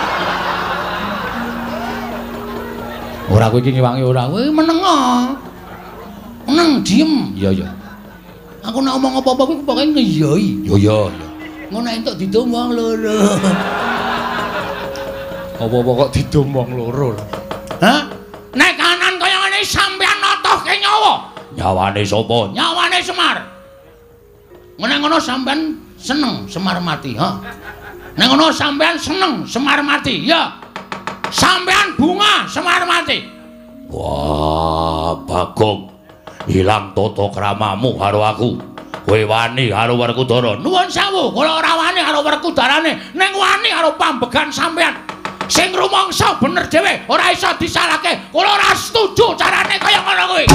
Ora kowe iki ngewangi ora, kowe meneng. Meneng diem. Iya iya. Aku nek omong apa-apa kuwi pokoke ngiyoi. Yo yo yo. Ngono entuk didomong loro. Apa-apa kok didomong loro. Hah? Nek kanan kaya ngene sampeyan notohke nyawa. Nyawane sapa? Nyawane Semar. Nek ngono sampeyan seneng Semar mati, ha? Nek ngono sampeyan seneng Semar mati, ya. Sampeyan bunga Semar mati. Wah, Bagong. Ilang tata kramamu karo aku. Kowe wani karo Werkudara. Nuwun sewu, kula ora wani karo Werkudarane, ning wani karo pambegan sampeyan. Sing rumangsa bener dhewe, ora iso disalahke. Kula ora setuju carane kaya ngono kuwi.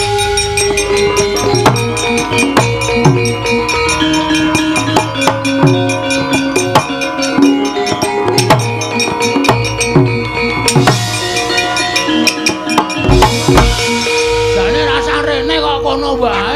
Jane rasa rene kok kono wae.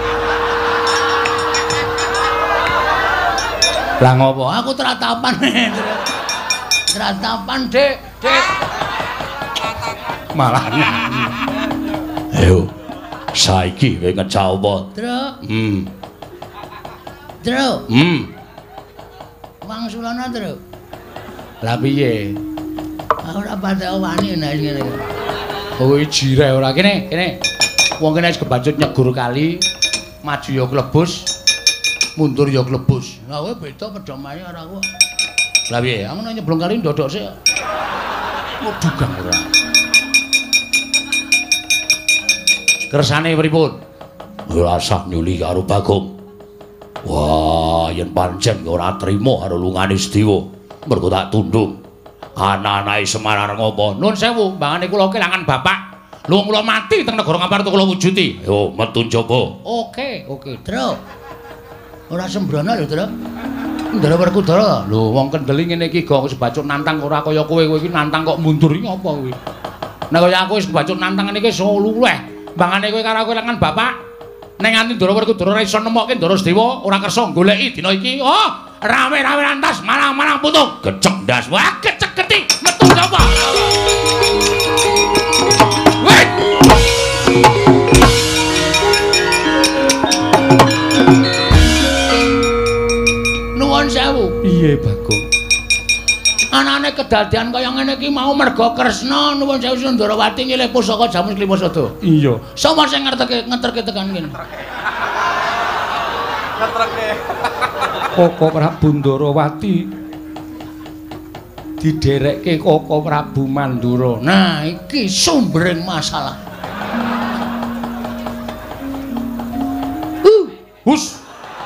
Lah ngopo? Aku tratapan. Tratapan, Dik, Dik. Malah. Ayo. Saiki kowe ngecah apa? Truk. Hmm. Truk. Wangsulana, Truk. Lah piye? Aku ora patek wani nek ngene. Oh, jire ora kene, kene. Wong kene wis kebacut nyegur kali, maju ya klebus, mundur ya klebus. Lah kowe beda pedomae karo aku. Lah piye? Aku nek nyeblong kali ndodok sik. Mudugang ora. Kersane pripun? Ora sah nyuli karo Bagong. Wah, yen pancen ora trima karo lungane Sedewa, mergo tak tundung. Anak-anake Semar arep ngopo? Nuwun sewu, mbangane kula kelangan bapak. Lho kula mati teng negara Ngamarta kula wujuti. Yo, metu njaba. Oke, Truk. Ora sembrono lho, Truk. Ndara Werkudara. Lho, wong kendeli ngene iki go wis bacut nantang ora kaya kowe iki nantang kok mundur iki ngopo kuwi? Nek kaya aku wis bacut nantang ngene iki iso luleh. Mbangane kowe karo kelangan bapak. Nek nganti Ndara Werkudara ora iso nemokke Ndara Sedewa, ora kersa goleki dina iki. Oh, rame-rame lantas malang-malang putung. Gecek ndas. Wah, kecek-keti metu sapa? Wait. Nuwun sewu. Piye, Bagong? Anane kedadian kaya ngene iki mau merga Kresna nuwun sewu Sundarawati nyilih pusaka jamus Klimasada. Iya. Sapa sing ngeterke tekan kene? Ngeterke. Koko Prabu Ndarawati diderekke Koko Prabu Mandura. Nah, iki sumbering masalah. Hus.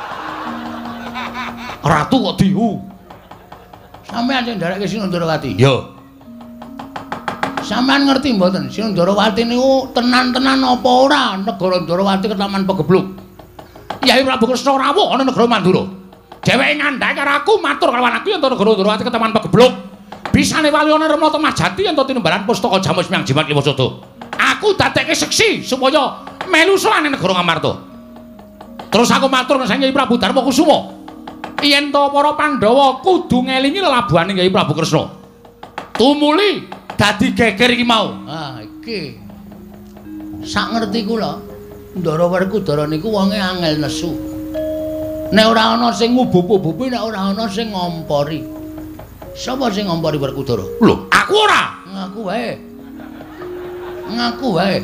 Ratu kok dihu. Sampeyan sing nderekke Sinundarawati. Yo. Sampeyan ngerti mboten Sinundarawati niku tenan-tenan apa ora negara Ndarawati ketaman pegebluk. Yai Prabu Kresna rawuh ana negara Mandura. Dheweke ngandhake karo aku matur karo anakku yen negara Ndarawati ketaman pegebluk. Bisane wali ana Remata Majati yen tinimbalan pustaka Jamus Miang Jimat Klimasada. Aku dadekke seksi supaya melu sowane negara Ngamarta. Terus aku matur nang Yai Prabu Darma Kusuma. Yen to para Pandhawa kudu ngelingi lelabuhane Yai Prabu Kresna. Tumuli dadi geger iki mau. Ah, iki. Sak ngerti kula, Ndara Werkudara niku wonge angel nesu. Nek ora ana sing ngubup-ubupi, nek ora ana sing ngompori. Sapa sing ngompori Werkudara? Lho, aku ora. Ngaku wae. Ngaku wae.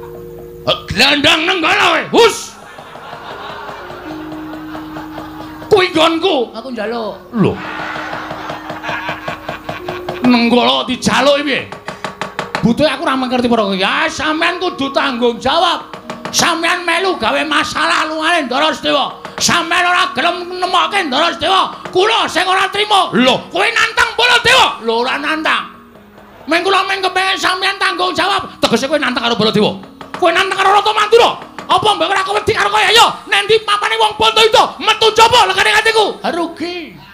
Glandang nenggala wae. Hus. Kuwi nggonku. Aku njaluk. Lho. Nenggala dijaluk piye? Butuhe aku ora mengerti para ya sampean kudu tanggung jawab. Sampean melu gawe masalah lungane Ndara Sedewa. Sampean ora gelem nemokke Ndara Sedewa. Kula sing ora trima. Lho, kowe nantang Baladewa. Lho ora nantang. Meng kula meng kepengin sampean tanggung jawab. Tegese kowe nantang karo Baladewa. Kowe nantang karo Rata Mandura. Apa mbok ora wedi karo kowe ayo? Nek ndi papane wong Bondo itu metu jaba legane atiku. Rugi.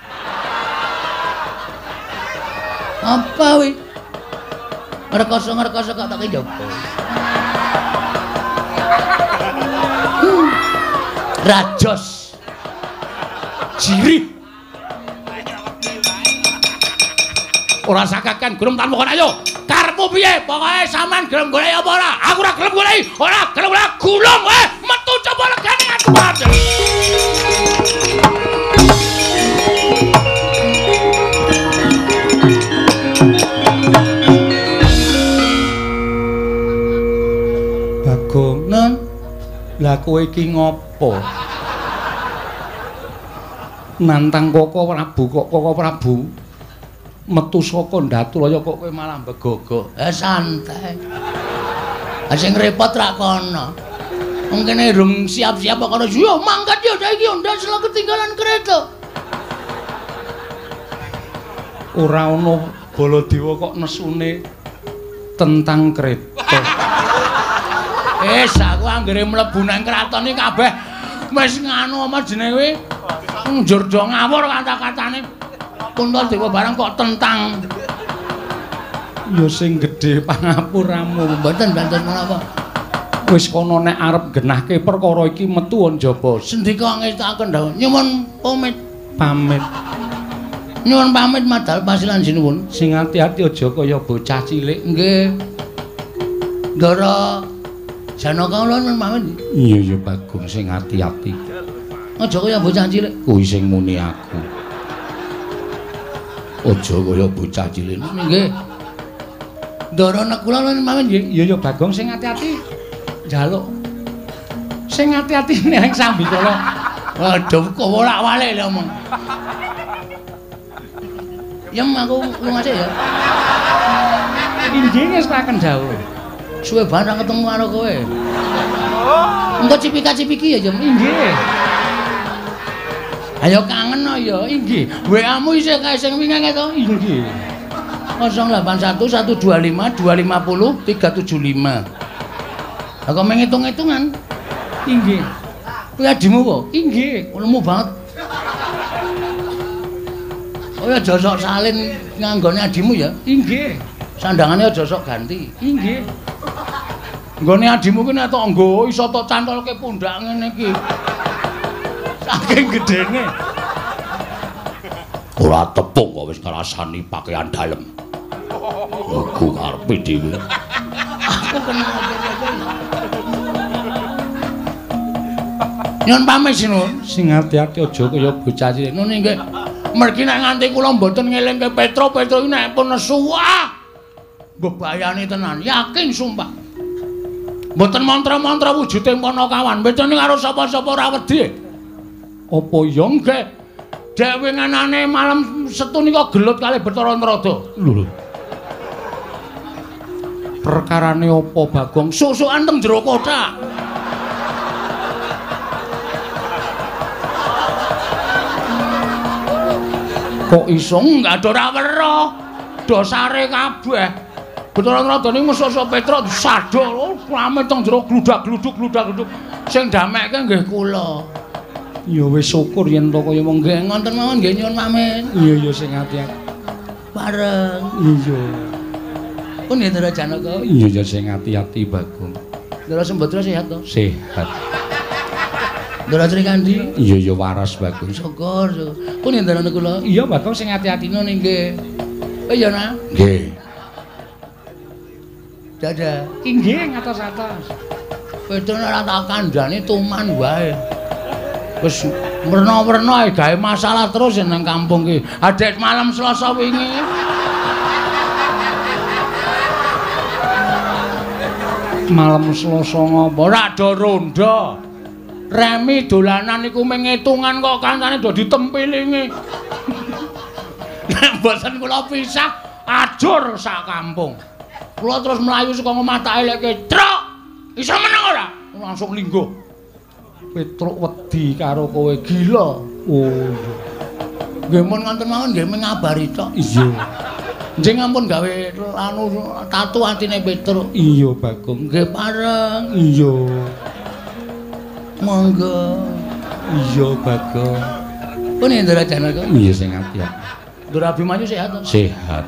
Apa wi? Ngerkoso kok tak njaba. Rajos. Jirih. Ora sakakan gelem tanpa kon ayo. Karepmu piye? Pokoke sampean gelem golek apa ora? Aku ora gelem golek. Ora gelem golek gulung kowe. Metu coba legane aku wae. Bagong, Nun. Lah kowe iki ngopo? Nantang Koko Prabu kok Koko Prabu metu saka Ndaturaya kok kowe malah begogo. Santai. Sing repot ra kono. Wong kene durung siap-siap kok kono. Yo mangkat yo saiki ndas lo ketinggalan kereta. Ora ana Baladewa kok nesune tentang kereta. Aku anggere mlebu nang kraton iki kabeh wis nganu apa jenenge njur do ngawur kata-katane. Kuntadewa barang kok tentang. Ya sing gedhe pangapuramu. Mboten menapa. Wis kono nek arep genahke perkara iki metu njaba. Sendika ngestakaken dawuh. Nyuwun pamit. Pamit. Nyuwun pamit madhal pasilan sinuwun. Sing ati-ati aja kaya bocah cilik. Nggih. Ndara Janaka kula pamit. Iya ya Bagong sing ati-ati. Aja kaya bocah cilik. Kuwi sing muni aku. Aja kaya bocah cilik. Nggih. Ndara nek kula pamit nggih. Iya ya Bagong sing ati-ati. Njaluk. Sing ati-ati ning Sambikala. Waduh kok wolak-walik lho omong. Yem aku lunga sik ya. Inggih ngestaken dawuh. Suwe banget ketemu karo kowe. Engko cipika-cipiki ya, Jem. Inggih. Ayo kangen no ya, inggih. WA-mu isih kae sing wingi to? Inggih. 081 125 250 375. Lah kok menghitung-hitungan? Inggih. Kuwi adimu po? Inggih. Lemu banget. Oh ya aja sok salin nganggone adimu ya. Inggih. Sandangane aja sok ganti. Inggih. Nggone adimu ki nek tok nggo iso tok cantolke pundak ngene iki. Saking gedene. Ora tepung kok wis ngrasani pakaian dalem. Aku karepe dhewe. Aku kenal Nyun pamit sinun. Sing ati-ati aja kaya bocah cilik. Nun nggih. Mergi nek nganti kula mboten ngelingke Petro iki nek pun nesu wah. Bebayani tenan, yakin sumpah. Mboten mantra-mantra wujuding Panakawan, bedane karo sapa-sapa ora wedi. Apa ya nggih? Dek winganane malam Setu nika gelut kalih Bathara Narada. Lho. Perkarane apa Bagong? Susuk-sukan teng jero kotak. Kok iso enggak ada ora weruh. Dosare kabeh. Bathara Narada niku Musa Petra disadol rame teng jero gludak-gluduk. Sing damekke nggih kula. Ya wis syukur yen to kaya wong Nggih ngoten mawon nggih nyuwun pamit. iya sing ati-ati. Bareng. Iya. Pun ya Ndara Janaka. Iya sing ati-ati Bagong. Ndara Sembadra sehat to? Sehat. Ndara Srikandi. Iya waras Bagong. Syukur. Pun ya Ndara kula. Iya Bagong sing ati-ati Atino nggih. Oh iya nah. nggih. Dadah. Inggih ngatos-atos. Pedho nek ora tak kandhani tuman wae. Wis werna-werna gawe masalah terus nang kampung ki. Adek malam Selasa wingi. Malam Selasa ngopo? Ora do ronda. Remi dolanan iku mung ngitungan kok kancane do ditempilingi. Nek mboten kula pisah ajur sak kampung. Kula terus mlayu saka omah tak eleke, "Truk, iso meneng ora?" Langsung lingguh. Petruk wedi karo kowe gila. Oh. Nggih mun ngoten mawon nggih ngabari tok. Iya. Njing ampun gawe anu tatu atine Petruk. Iya, Bagong. Nggih pareng. Iya. Monggo. Iya, Bagong. Pun Indra Janaka. Iya sing ati-ati. Ndara Abimanyu sehat to? Sehat.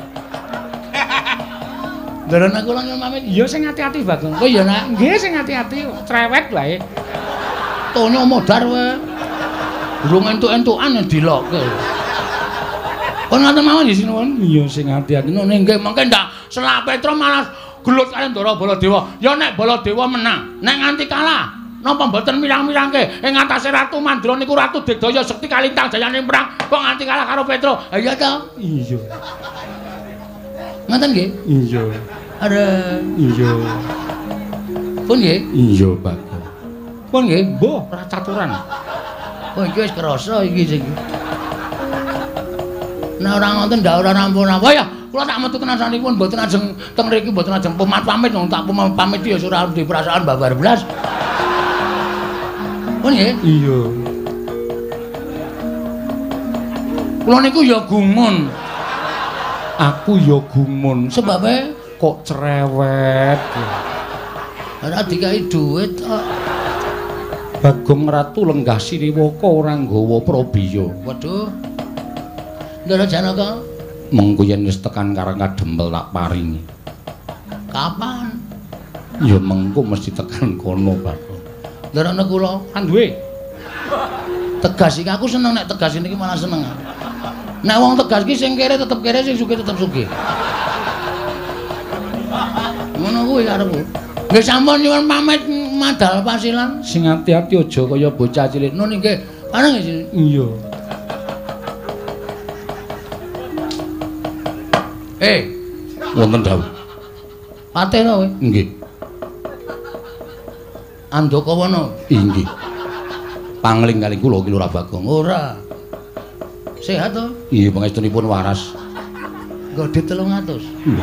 Ndara kula nyuwun pamit. Iya sing ati-ati, Bagong. Oh iya, Nak. Nggih sing ati-ati. Cerewet wae. Tonyo modar wae. Durung entuk-entukan dilokke. Kon ngoten mawon nggih sinuwun. Iya sing ati-ati. Nggih mengke ndak Selak Petra malah gelut kalian Ndara Baladewa. Ya nek Baladewa menang, nek nganti kalah napa mboten mirang-mirangke ing atase Ratu Mandra niku Ratu Digdaya Sekti kalintang jayane perang kok nganti kalah karo Petra. Ha iya to? Iya. Ngoten nggih? Iya. Are iya. Pun nggih? Iya, Pak. Pun nggih, mbuh ora caturan. Oh iki wis krasa iki sing. Nek ora ngoten ndak ora rampun-rampun. Ya, kula tak metu tenan sanipun mboten ajeng teng mriki mboten ajeng pamit wong tak pamit ya ora di perasaan babar blas. Oh nggih? Iya. Kula niku ya gumun. Aku ya gumun. Sebabe kok cerewet. Ora dikai dhuwit kok. Bagong Ratu lenggah Siniwaka ora nggawa Prabiya. Waduh. Ndara Janaka, mengko yen wis tekan karang kadempel tak paringi. Kapan? Ya mengko mesti tekan kono, Bagong. Ndara kula kan duwe. Tegas iki aku seneng nek tegas niki malah seneng. Nek wong tegas ki sing kere tetep kere, sing sugih tetep sugih. Ngono kuwi karepku. Nggih sampun nyuwun pamit madal pasilan. Sing ati-ati aja kaya bocah cilik. Nun nggih. Pareng nggih. Iya. Wonten dawuh. Patih to kowe? Nggih. Andakawana? Inggih. Pangling kalih kula ki Lurah Bagong. Ora. Sehat to? Iya, pangestunipun waras. Godhe 300.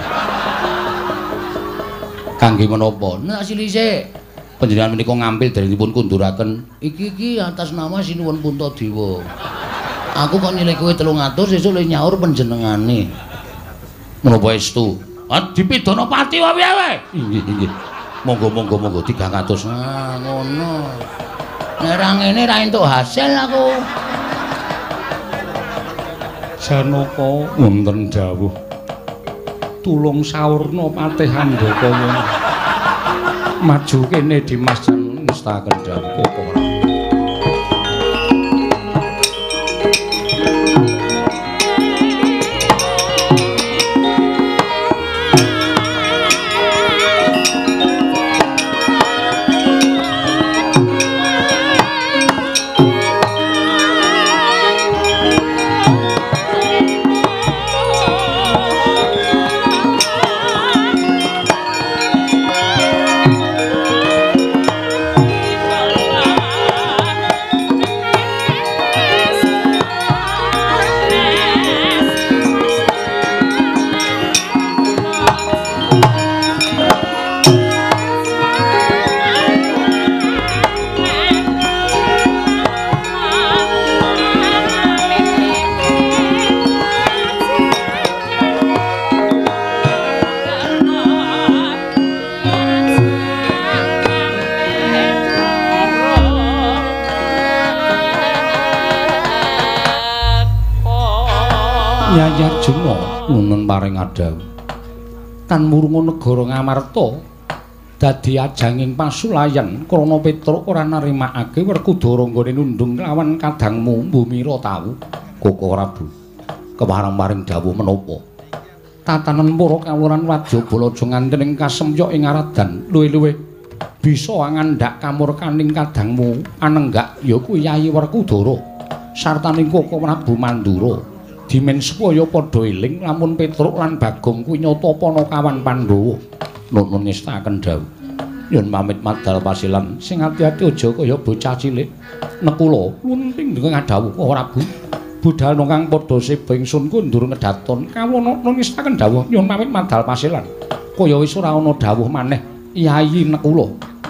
Kangge menapa? Nek silise panjenengan menika ngambil darenipun kunduraken iki atas nama Sinuwun Puntadewa. Aku kok nyilih kowe 300 sesuk le nyaur panjenengane. Menapa estu? Dipidana pati wae wae. Inggih. Monggo 300. Ah, ngono. Nek ra ngene ra entuk hasil aku. Janaka wonten dawuh. Tulung sawurna patih Handaka. Maju kene Dimas jan ngestaken dawuh apa ora. Nyai Arjuna nuwun paring adhawu. Tan murunga negara Ngamarta dadi ajanging pasulayan krana Petruk ora narimakake Werkudara nggone nundung lawan kadangmu Mbumira tawu. Koko Prabu. Kepareng-paring dawuh menapa? Tatanen para kawuran Wajabala aja ngantening kasemyok ing aradan luwih-luwih bisa ngandhak kamurkaning kadangmu anenggak ya kuwi Yayi Werkudara sartaning Koko Prabu Mandura. Dimen supaya padha eling lamun Petruk lan Bagong kuwi nyata Panakawan Pandhawa. Nuwun ngestaken dawuh. Nyun pamit madal pasilan sing ati-ati aja kaya bocah cilik. Nekula lunting dengan dawuh Prabu. Budal kang padha seba ingsun kundur ngedaton kawula nungisaken dawuh nyun pamit madal pasilan. Kaya wis ora ana dawuh maneh Yayi Nekula.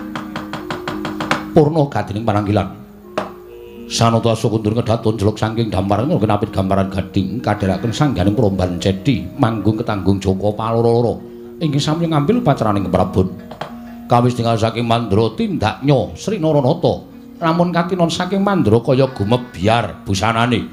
Purna gadining pananggilan. Sanata kundur ngedaton jeluk saking damparan kenapit gambaran gading kadheraken sangganing Promban Cedi manggung ketanggung Joko paloro-loro. Inggih sami ngambil pacaraning keprabon. Kawis tinggal saking Mandra tindaknya Sri Naranata. Lamun katinon saking Mandra kaya gumebyar busanane.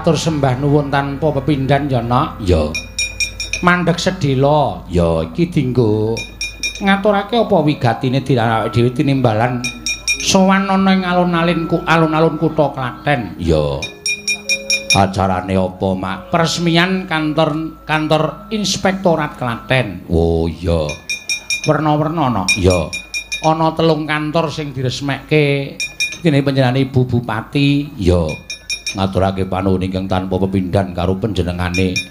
Atur sembah nuwun tanpa pepindhan ya, Nok. Ya. Mandheg sedhela. Ya. Iki dienggo ngaturake apa wigatine dirawake dhewe tinimbalan sowan ana ing alun-alun kutha Klaten. Ya. Acarane apa, Mak? Peresmian kantor Inspektorat Klaten. Oh, iya. Werna-werna, Nok. Ya. Ana 3 kantor sing diresmekke dening panjenengan Ibu Bupati. Ya. Ngaturake panuwun ingkang tanpa pepindhan karo panjenengane